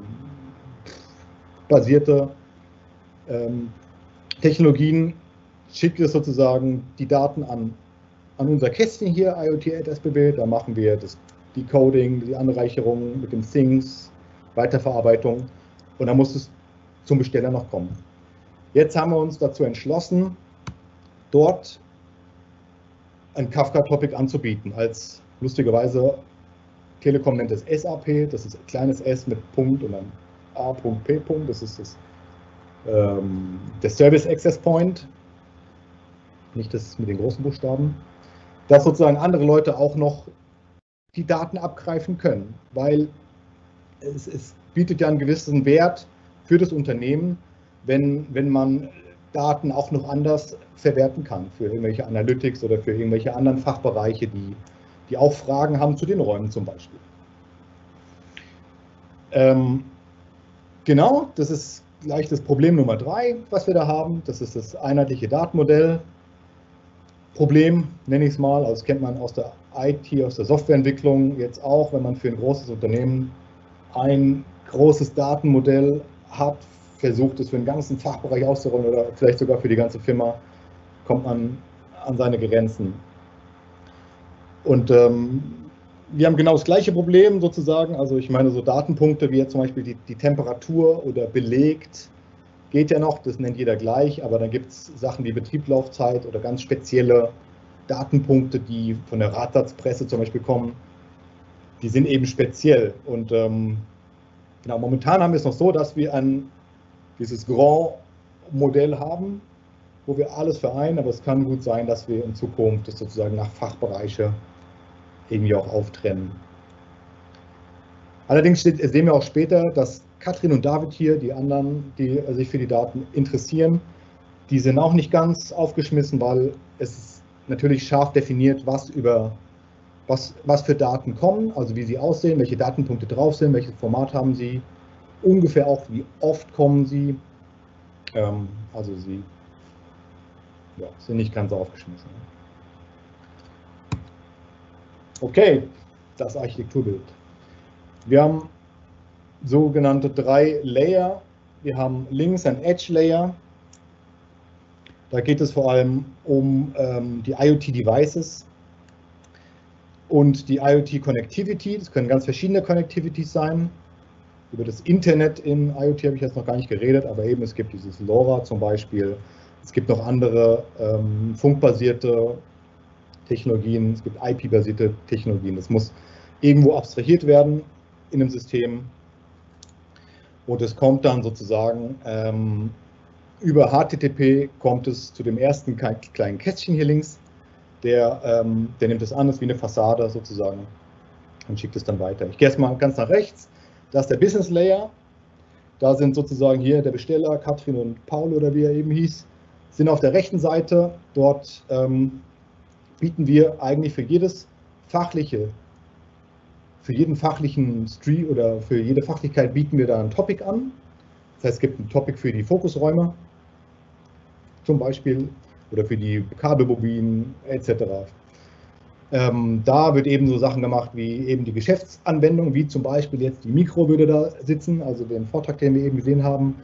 basierte ähm, Technologien, schickt es sozusagen die Daten an, an unser Kästchen hier, IoT at S B B. Da machen wir das Decoding, die Anreicherung mit den Things, Weiterverarbeitung und dann muss es zum Besteller noch kommen. Jetzt haben wir uns dazu entschlossen, dort ein Kafka-Topic anzubieten, als lustigerweise Telekom nennt es S A P, das ist ein kleines S mit Punkt und dann A P Punkt, das ist das, ähm, der Service Access Point, nicht das mit den großen Buchstaben, dass sozusagen andere Leute auch noch die Daten abgreifen können, weil es, es bietet ja einen gewissen Wert für das Unternehmen, wenn, wenn man Daten auch noch anders verwerten kann, für irgendwelche Analytics oder für irgendwelche anderen Fachbereiche, die, die auch Fragen haben zu den Räumen zum Beispiel. Ähm, genau, das ist gleich das Problem Nummer drei, was wir da haben. Das ist das einheitliche Datenmodell. Problem, nenne ich es mal, also das kennt man aus der I T, aus der Softwareentwicklung jetzt auch, wenn man für ein großes Unternehmen ein großes Datenmodell hat, versucht es für den ganzen Fachbereich auszurollen oder vielleicht sogar für die ganze Firma, kommt man an seine Grenzen. Und ähm, wir haben genau das gleiche Problem sozusagen, also ich meine so Datenpunkte wie jetzt zum Beispiel die, die Temperatur oder belegt, geht ja noch, das nennt jeder gleich, aber dann gibt es Sachen wie Betriebslaufzeit oder ganz spezielle Datenpunkte, die von der Radsatzpresse zum Beispiel kommen, die sind eben speziell. Und ähm, genau, momentan haben wir es noch so, dass wir ein dieses Grand-Modell haben, wo wir alles vereinen, aber es kann gut sein, dass wir in Zukunft das sozusagen nach Fachbereiche irgendwie auch auftrennen. Allerdings steht, sehen wir auch später, dass Katrin und David hier, die anderen, die sich für die Daten interessieren, die sind auch nicht ganz aufgeschmissen, weil es ist natürlich scharf definiert, was über was, was für Daten kommen, also wie sie aussehen, welche Datenpunkte drauf sind, welches Format haben sie, ungefähr auch wie oft kommen sie. Ähm, also sie ja, sind nicht ganz aufgeschmissen. Okay, das Architekturbild. Wir haben sogenannte drei Layer. Wir haben links ein Edge Layer. Da geht es vor allem um ähm, die IoT-Devices und die IoT-Connectivity. Das können ganz verschiedene Connectivities sein. Über das Internet in IoT habe ich jetzt noch gar nicht geredet, aber eben es gibt dieses LoRa zum Beispiel. Es gibt noch andere ähm, funkbasierte Technologien, es gibt I P-basierte Technologien. Das muss irgendwo abstrahiert werden in einem System. Und es kommt dann sozusagen ähm, über H T T P kommt es zu dem ersten kleinen Kästchen hier links. Der, ähm, der nimmt es an, ist wie eine Fassade sozusagen und schickt es dann weiter. Ich gehe erstmal ganz nach rechts. Das ist der Business Layer. Da sind sozusagen hier der Besteller, Katrin und Paul oder wie er eben hieß, sind auf der rechten Seite. Dort ähm, bieten wir eigentlich für jedes fachliche, für jeden fachlichen Stream oder für jede Fachlichkeit bieten wir da ein Topic an. Das heißt, es gibt ein Topic für die Fokusräume zum Beispiel oder für die Kabelbobinen et cetera. Ähm, da wird eben so Sachen gemacht wie eben die Geschäftsanwendung, wie zum Beispiel jetzt die Mikro würde da sitzen, also den Vortrag, den wir eben gesehen haben.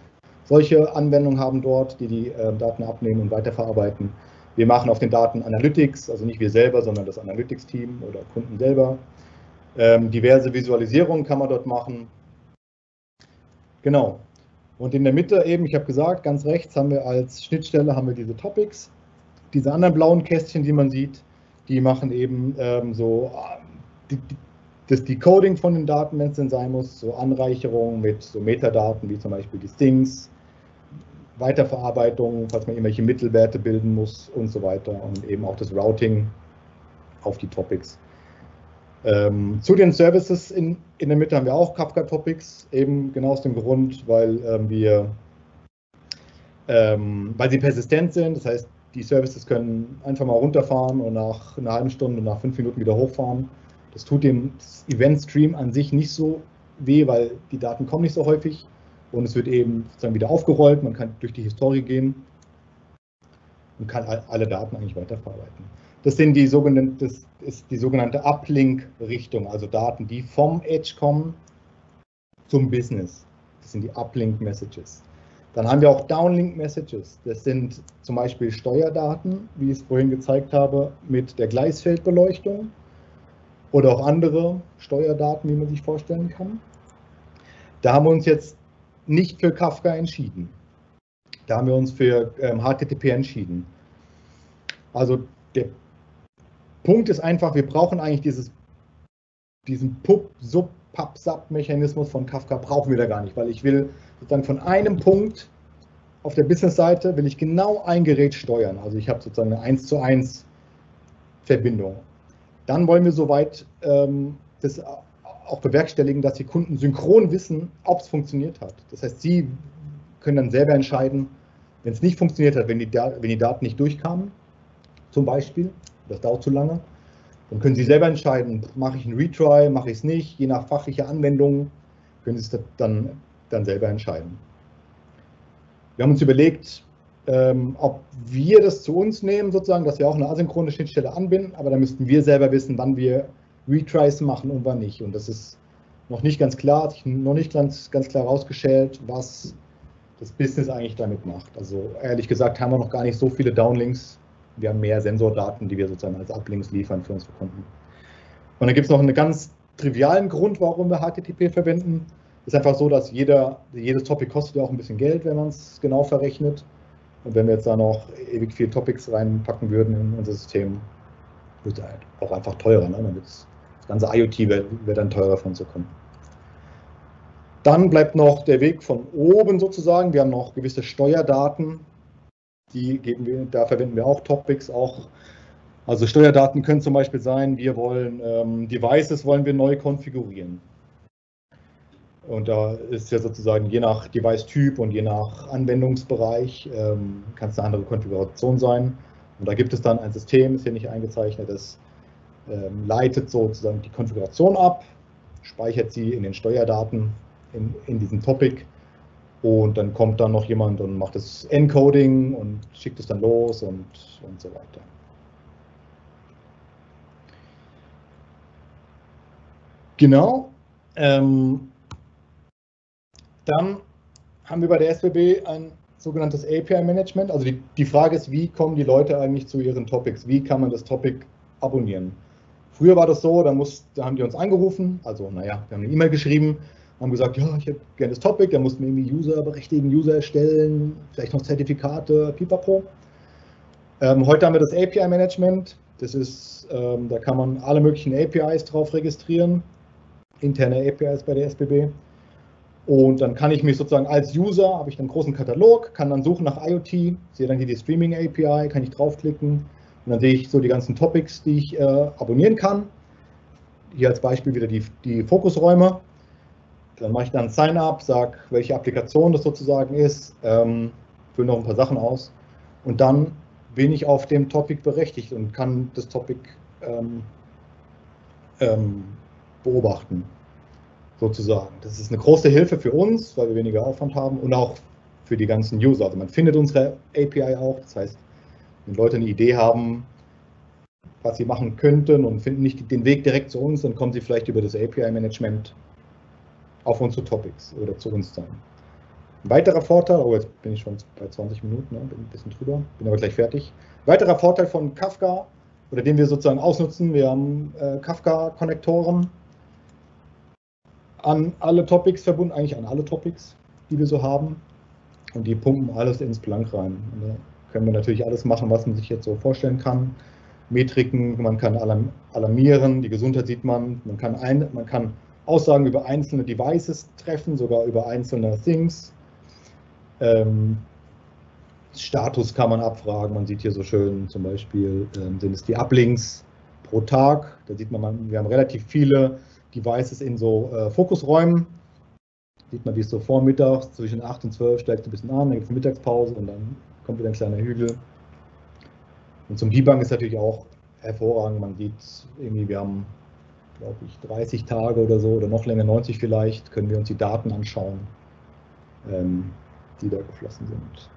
solche Anwendungen haben dort, die die äh, Daten abnehmen und weiterverarbeiten. Wir machen auf den Daten Analytics, also nicht wir selber, sondern das Analytics-Team oder Kunden selber. Ähm, diverse Visualisierungen kann man dort machen. Genau. Und in der Mitte eben, ich habe gesagt, ganz rechts haben wir als Schnittstelle haben wir diese Topics. Diese anderen blauen Kästchen, die man sieht, die machen eben ähm, so die, die, das Decoding von den Daten, wenn es denn sein muss, so Anreicherung mit so Metadaten wie zum Beispiel die Stings, Weiterverarbeitung, falls man irgendwelche Mittelwerte bilden muss und so weiter und eben auch das Routing auf die Topics. Ähm, zu den Services in, in der Mitte haben wir auch Kafka Topics, eben genau aus dem Grund, weil ähm, wir, ähm, weil sie persistent sind, das heißt, die Services können einfach mal runterfahren und nach einer halben Stunde, nach fünf Minuten wieder hochfahren. Das tut dem Event-Stream an sich nicht so weh, weil die Daten kommen nicht so häufig und es wird eben sozusagen wieder aufgerollt. Man kann durch die Historie gehen und kann alle Daten eigentlich weiterverarbeiten. Das sind die sogenannte, das ist die sogenannte Uplink-Richtung, also Daten, die vom Edge kommen zum Business. Das sind die Uplink-Messages. Dann haben wir auch Downlink-Messages. Das sind zum Beispiel Steuerdaten, wie ich es vorhin gezeigt habe, mit der Gleisfeldbeleuchtung oder auch andere Steuerdaten, wie man sich vorstellen kann. Da haben wir uns jetzt nicht für Kafka entschieden. Da haben wir uns für ähm, H T T P entschieden. Also der Punkt ist einfach, wir brauchen eigentlich dieses, diesen Pub-Sub-Pub-Sub-Mechanismus von Kafka brauchen wir da gar nicht, weil ich will sozusagen von einem Punkt auf der Business-Seite will ich genau ein Gerät steuern. Also ich habe sozusagen eine eins zu eins Verbindung. Dann wollen wir soweit ähm, das auch bewerkstelligen, dass die Kunden synchron wissen, ob es funktioniert hat. Das heißt, sie können dann selber entscheiden, wenn es nicht funktioniert hat, wenn die, wenn die Daten nicht durchkamen, zum Beispiel, das dauert zu lange, dann können Sie selber entscheiden, mache ich einen Retry, mache ich es nicht, je nach fachlicher Anwendung können Sie es dann, dann selber entscheiden. Wir haben uns überlegt, ähm, ob wir das zu uns nehmen, sozusagen, dass wir auch eine asynchrone Schnittstelle anbinden, aber da müssten wir selber wissen, wann wir Retries machen und wann nicht. Und das ist noch nicht ganz klar, hat sich noch nicht ganz, ganz klar herausgestellt, was das Business eigentlich damit macht. Also ehrlich gesagt haben wir noch gar nicht so viele Downlinks. Wir haben mehr Sensordaten, die wir sozusagen als Uplinks liefern für unsere Kunden. Und dann gibt es noch einen ganz trivialen Grund, warum wir H T T P verwenden. Es ist einfach so, dass jeder, jedes Topic kostet ja auch ein bisschen Geld, wenn man es genau verrechnet. Und wenn wir jetzt da noch ewig viele Topics reinpacken würden in unser System, wird es halt auch einfach teurer. Ne? Dann wird's, das ganze IoT wird, wird dann teurer für unsere Kunden. Dann bleibt noch der Weg von oben sozusagen. Wir haben noch gewisse Steuerdaten. Die geben wir, da verwenden wir auch Topics, auch, also Steuerdaten können zum Beispiel sein, wir wollen ähm, Devices wollen wir neu konfigurieren. Und da ist ja sozusagen je nach Device-Typ und je nach Anwendungsbereich ähm, kann es eine andere Konfiguration sein. Und da gibt es dann ein System, ist hier nicht eingezeichnet, das ähm, leitet sozusagen die Konfiguration ab, speichert sie in den Steuerdaten in, in diesem Topic. Und dann kommt dann noch jemand und macht das Encoding und schickt es dann los und, und so weiter. Genau. Ähm, dann haben wir bei der S B B ein sogenanntes A P I-Management. Also die, die Frage ist, wie kommen die Leute eigentlich zu ihren Topics? Wie kann man das Topic abonnieren? Früher war das so, da, muss, da haben die uns angerufen, also naja, wir haben eine E-Mail geschrieben, haben gesagt, ja, ich hätte gerne das Topic, da mussten wir irgendwie User berechtigen, User erstellen, vielleicht noch Zertifikate, pipapo. Ähm, heute haben wir das A P I-Management, das ist, ähm, da kann man alle möglichen A P Is drauf registrieren, interne A P Is bei der S B B. Und dann kann ich mich sozusagen als User, habe ich einen großen Katalog, kann dann suchen nach IoT, sehe dann hier die Streaming A P I, kann ich draufklicken und dann sehe ich so die ganzen Topics, die ich äh, abonnieren kann. Hier als Beispiel wieder die, die Fokusräume. Dann mache ich dann Sign-up, sage, welche Applikation das sozusagen ist, ähm, fülle noch ein paar Sachen aus und dann bin ich auf dem Topic berechtigt und kann das Topic ähm, ähm, beobachten, sozusagen. Das ist eine große Hilfe für uns, weil wir weniger Aufwand haben und auch für die ganzen User. Also man findet unsere A P I auch, das heißt, wenn Leute eine Idee haben, was sie machen könnten und finden nicht den Weg direkt zu uns, dann kommen sie vielleicht über das A P I-Management auf unsere Topics oder zu uns dann. Ein weiterer Vorteil, oh jetzt bin ich schon bei zwanzig Minuten, ne, bin ein bisschen drüber, bin aber gleich fertig. Weiterer Vorteil von Kafka, oder den wir sozusagen ausnutzen, wir haben äh, Kafka-Konnektoren an alle Topics verbunden, eigentlich an alle Topics, die wir so haben. Und die pumpen alles ins Splunk rein. Und da können wir natürlich alles machen, was man sich jetzt so vorstellen kann. Metriken, man kann alarm, alarmieren, die Gesundheit sieht man, man kann, ein, man kann Aussagen über einzelne Devices treffen, sogar über einzelne Things. Ähm, Status kann man abfragen, man sieht hier so schön zum Beispiel, ähm, sind es die Uplinks pro Tag. Da sieht man, wir haben relativ viele Devices in so äh, Fokusräumen. Sieht man, wie es so vormittags zwischen acht und zwölf steigt es ein bisschen an, dann gibt es eine Mittagspause und dann kommt wieder ein kleiner Hügel. Und zum Debuggen ist natürlich auch hervorragend. Man sieht irgendwie, wir haben, glaube ich, dreißig Tage oder so oder noch länger, neunzig vielleicht, können wir uns die Daten anschauen, ähm, die da geflossen sind.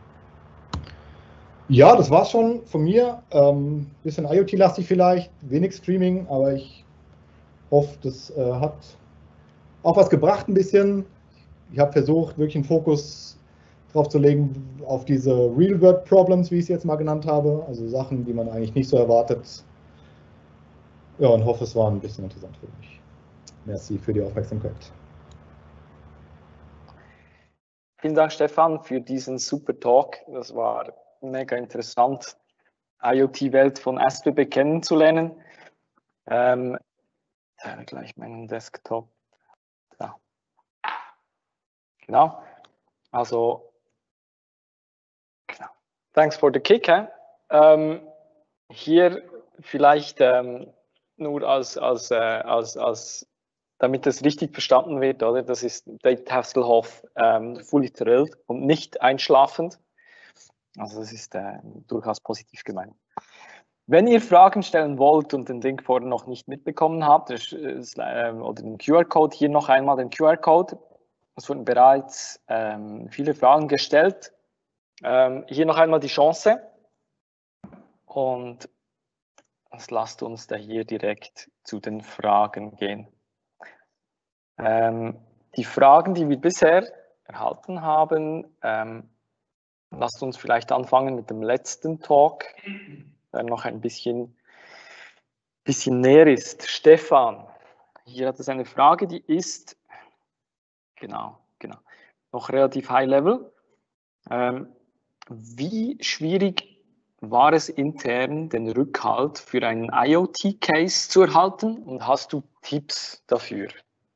Ja, das war's schon von mir. Ähm, bisschen IoT-lastig vielleicht, wenig Streaming, aber ich hoffe, das äh, hat auch was gebracht ein bisschen. Ich habe versucht, wirklich einen Fokus drauf zu legen, auf diese Real-World-Problems, wie ich es jetzt mal genannt habe. Also Sachen, die man eigentlich nicht so erwartet. Ja, und hoffe, es war ein bisschen interessant für mich. Merci für die Aufmerksamkeit. Vielen Dank, Stefan, für diesen super Talk. Das war mega interessant, IoT-Welt von S B B kennenzulernen. Ähm, teile gleich meinen Desktop. Ja. Genau. Also, genau. Thanks for the kick. Eh? Ähm, hier vielleicht ähm, nur als, als, äh, als, als, damit das richtig verstanden wird, oder? Das ist David Hasselhoff ähm, fully thrilled und nicht einschlafend. Also das ist äh, durchaus positiv gemeint. Wenn ihr Fragen stellen wollt und den Link vorher noch nicht mitbekommen habt, das ist, äh, oder den Q R-Code, hier noch einmal den Q R-Code. Es wurden bereits ähm, viele Fragen gestellt. Ähm, hier noch einmal die Chance. Und das lasst uns da hier direkt zu den Fragen gehen. Ähm, die Fragen, die wir bisher erhalten haben, ähm, lasst uns vielleicht anfangen mit dem letzten Talk, der noch ein bisschen, bisschen näher ist. Stefan, hier hat es eine Frage, die ist, genau, genau, noch relativ high level. Ähm, wie schwierig war es intern, den Rückhalt für einen IoT-Case zu erhalten? Und hast du Tipps dafür?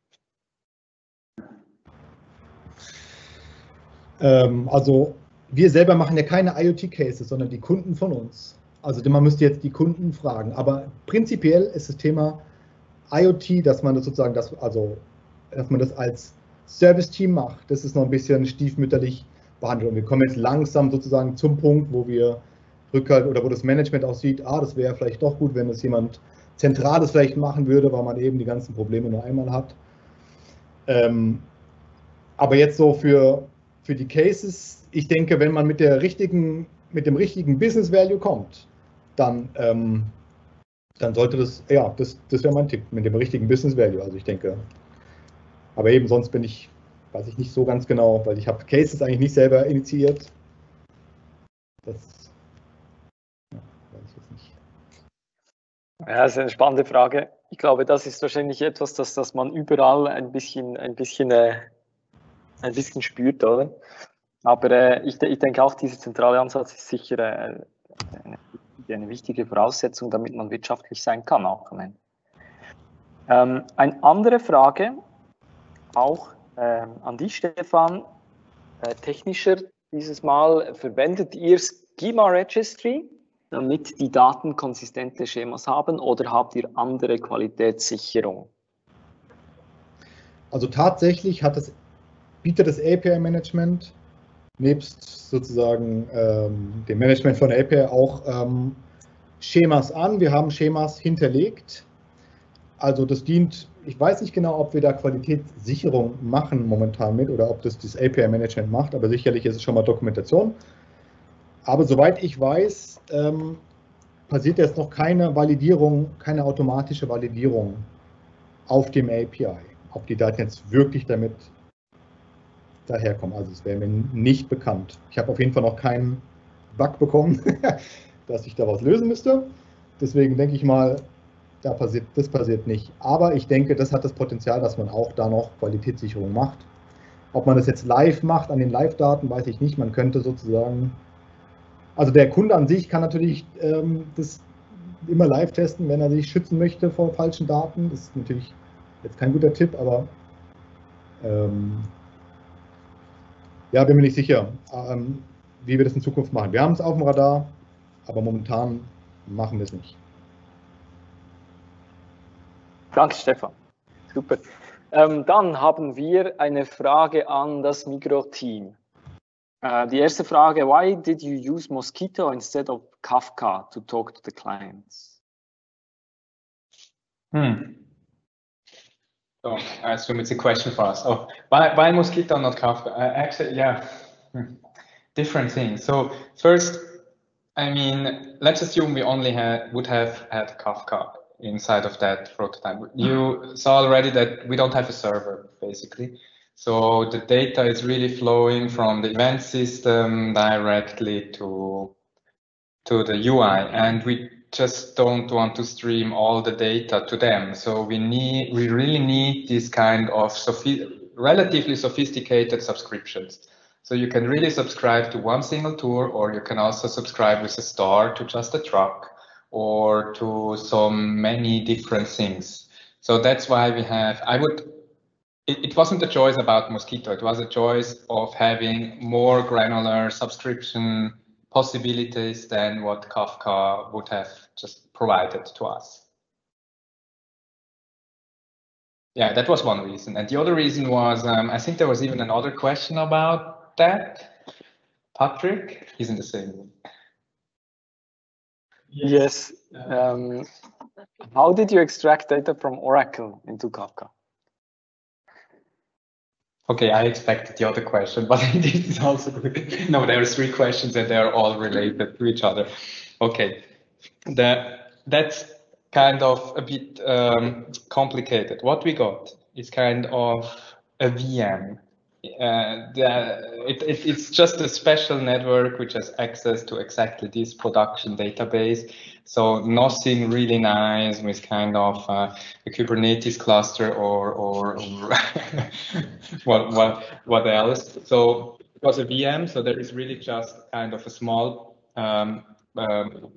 Ähm, also wir selber machen ja keine IoT-Cases, sondern die Kunden von uns. Also man müsste jetzt die Kunden fragen. Aber prinzipiell ist das Thema IoT, dass man das sozusagen, das, also dass man das als Service-Team macht, das ist noch ein bisschen stiefmütterlich behandelt. Und wir kommen jetzt langsam sozusagen zum Punkt, wo wir Rückhalt oder wo das Management auch sieht, ah, das wäre vielleicht doch gut, wenn es jemand Zentrales vielleicht machen würde, weil man eben die ganzen Probleme nur einmal hat. Ähm, aber jetzt so für, für die Cases, ich denke, wenn man mit der richtigen, mit dem richtigen Business Value kommt, dann, ähm, dann sollte das, ja, das, das wäre mein Tipp, mit dem richtigen Business Value. Also ich denke, aber eben sonst bin ich, weiß ich nicht so ganz genau, weil ich habe Cases eigentlich nicht selber initiiert. Das ja, weiß ich jetzt nicht. Ja, das ist eine spannende Frage. Ich glaube, das ist wahrscheinlich etwas, das, das man überall ein bisschen, ein bisschen, äh, ein bisschen spürt, oder? Aber äh, ich, ich denke auch, dieser zentrale Ansatz ist sicher äh, eine, eine wichtige Voraussetzung, damit man wirtschaftlich sein kann auch. Ähm, eine andere Frage, auch ähm, an dich, Stefan, äh, technischer dieses Mal, verwendet ihr Schema Registry, damit die Daten konsistente Schemas haben, oder habt ihr andere Qualitätssicherung? Also tatsächlich hat das, bietet das A P I-Management nebst sozusagen ähm, dem Management von A P I auch ähm, Schemas an. Wir haben Schemas hinterlegt. Also das dient, ich weiß nicht genau, ob wir da Qualitätssicherung machen momentan mit oder ob das das A P I-Management macht, aber sicherlich ist es schon mal Dokumentation. Aber soweit ich weiß, ähm, passiert jetzt noch keine Validierung, keine automatische Validierung auf dem A P I, ob die Daten jetzt wirklich damit daherkommen. Also es wäre mir nicht bekannt. Ich habe auf jeden Fall noch keinen Bug bekommen, dass ich daraus lösen müsste. Deswegen denke ich mal, da passiert, das passiert nicht. Aber ich denke, das hat das Potenzial, dass man auch da noch Qualitätssicherung macht. Ob man das jetzt live macht, an den Live-Daten, weiß ich nicht. Man könnte sozusagen, also der Kunde an sich kann natürlich ähm, das immer live testen, wenn er sich schützen möchte vor falschen Daten. Das ist natürlich jetzt kein guter Tipp, aber ähm, ja, bin mir nicht sicher, ähm, wie wir das in Zukunft machen. Wir haben es auf dem Radar, aber momentan machen wir es nicht. Danke, Stefan. Super. Ähm, dann haben wir eine Frage an das Migros-Team. Äh, die erste Frage: Why did you use Mosquito instead of Kafka to talk to the clients? Hmm. So I assume it's a question for us. Oh, why, why Mosquito, not Kafka? Uh, actually, yeah, different things. So first, I mean, let's assume we only had, would have had Kafka inside of that prototype. You saw already that we don't have a server, basically. So the data is really flowing from the event system directly to, to the U I, and we just don't want to stream all the data to them. So we need, we really need this kind of sophi relatively sophisticated subscriptions. So you can really subscribe to one single tour, or you can also subscribe with a star to just a truck, or to so many different things. So that's why we have, I would, it, it wasn't a choice about Mosquito, it was a choice of having more granular subscription possibilities than what Kafka would have just provided to us. Yeah, that was one reason. And the other reason was, um, I think there was even another question about that. Patrick, he's in the same room. Yes. Um, how did you extract data from Oracle into Kafka? Okay, I expected the other question, but this is also good. No, there are three questions and they are all related to each other. Okay, the, that's kind of a bit um, complicated. What we got is kind of a V M. Uh, the, it, it, it's just a special network which has access to exactly this production database. So nothing really nice with kind of uh, a Kubernetes cluster or or, or what what what else. So it was a V M. So there is really just kind of a small. Um, um,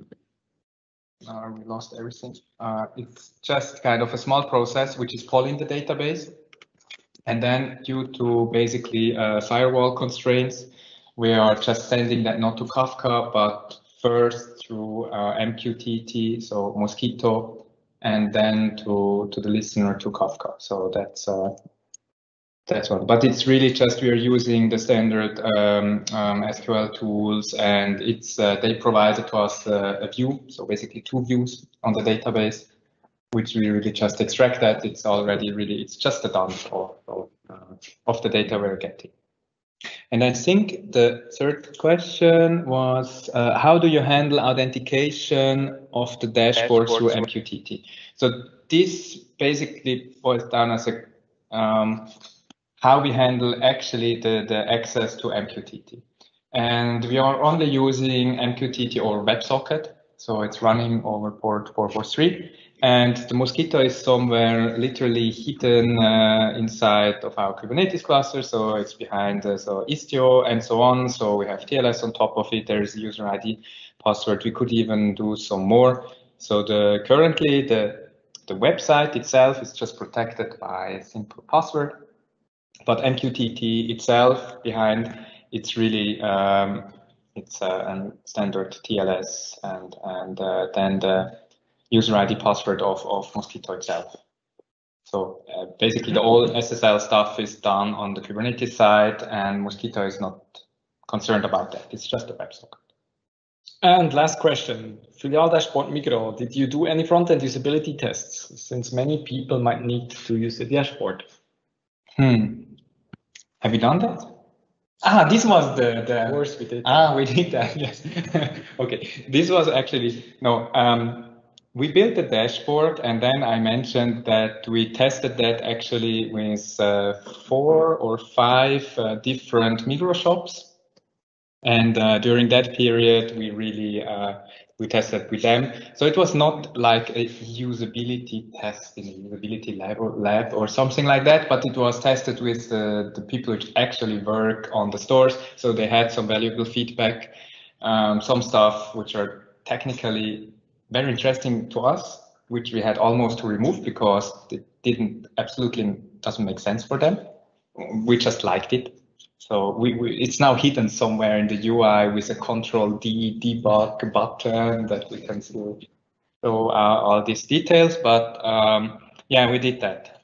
uh, we lost everything. Uh, it's just kind of a small process which is calling the database. And then due to basically uh, firewall constraints, we are just sending that not to Kafka, but first through uh, M Q T T, so Mosquito, and then to, to the listener to Kafka. So that's uh, that's one. But it's really just we are using the standard um, um, S Q L tools, and it's uh, they provided to us uh, a view, so basically two views on the database, which we really just extract that. It's already really, it's just a dump of, of, uh, of the data we're getting. And I think the third question was, uh, how do you handle authentication of the dashboard through M Q T T? So this basically boils down as a, um, how we handle actually the, the access to M Q T T. And we are only using M Q T T or WebSocket. So it's running over port four forty-three. And the Mosquito is somewhere literally hidden uh, inside of our Kubernetes cluster. So it's behind uh, so Istio and so on. So we have T L S on top of it. There's a user I D password. We could even do some more. So the currently the, the website itself is just protected by a simple password. But M Q T T itself behind, it's really um, it's a, a standard T L S and, and uh, then the user I D password of, of Mosquito itself. So uh, basically the all S S L stuff is done on the Kubernetes side, and Mosquito is not concerned about that. It's just a WebSocket. And last question, Filial Dashboard Migros, did you do any front-end usability tests, since many people might need to use the dashboard? Hmm. Have you done that? Ah, this was the, the Of course we did. Ah, we did that, yes. Okay, this was actually, no, um, we built a dashboard, and then I mentioned that we tested that actually with uh, four or five uh, different Migros shops. And uh, during that period, we really uh, we tested with them. So it was not like a usability test in a usability lab or, lab or something like that, but it was tested with the, the people who actually work on the stores. So they had some valuable feedback, um, some stuff which are technically very interesting to us, which we had almost to remove because it didn't absolutely doesn't make sense for them. We just liked it. So we, we, it's now hidden somewhere in the U I with a Control D debug button that we can see. So uh, all these details, but um, yeah, we did that.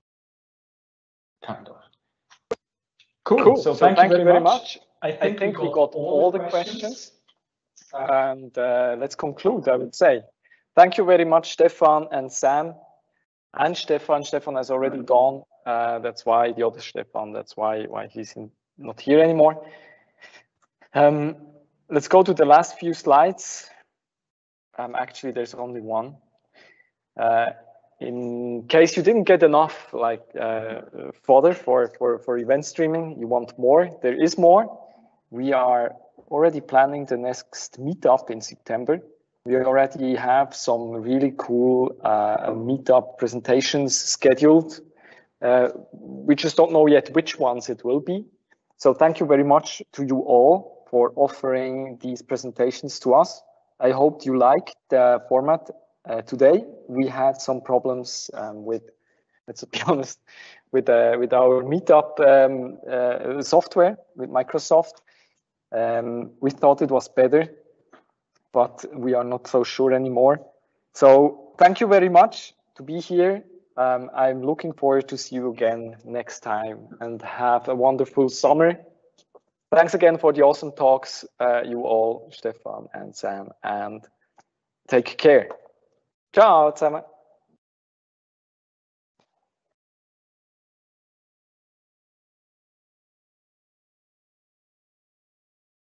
Kind of. Cool. Cool. So, So thank, thank you very much. much. I think, I think we we got, got all, all the the questions. questions. And uh, let's conclude, I would say. Thank you very much, Stefan and Sam. And Stefan, Stefan has already gone. Uh, that's why the other Stefan, that's why, why he's in, not here anymore. Um, let's go to the last few slides. Um, actually, there's only one. Uh, in case you didn't get enough like uh, fodder for, for, for event streaming, you want more, there is more. We are already planning the next meetup in September. We already have some really cool uh, meetup presentations scheduled. Uh, we just don't know yet which ones it will be. So thank you very much to you all for offering these presentations to us. I hope you liked the format uh, today. We had some problems um, with, let's be honest, with, uh, with our meetup um, uh, software, with Microsoft. Um, we thought it was better, but we are not so sure anymore. So thank you very much to be here. Um, I'm looking forward to see you again next time, and have a wonderful summer. Thanks again for the awesome talks, uh, you all, Stefan and Sam, and take care. Ciao zusammen.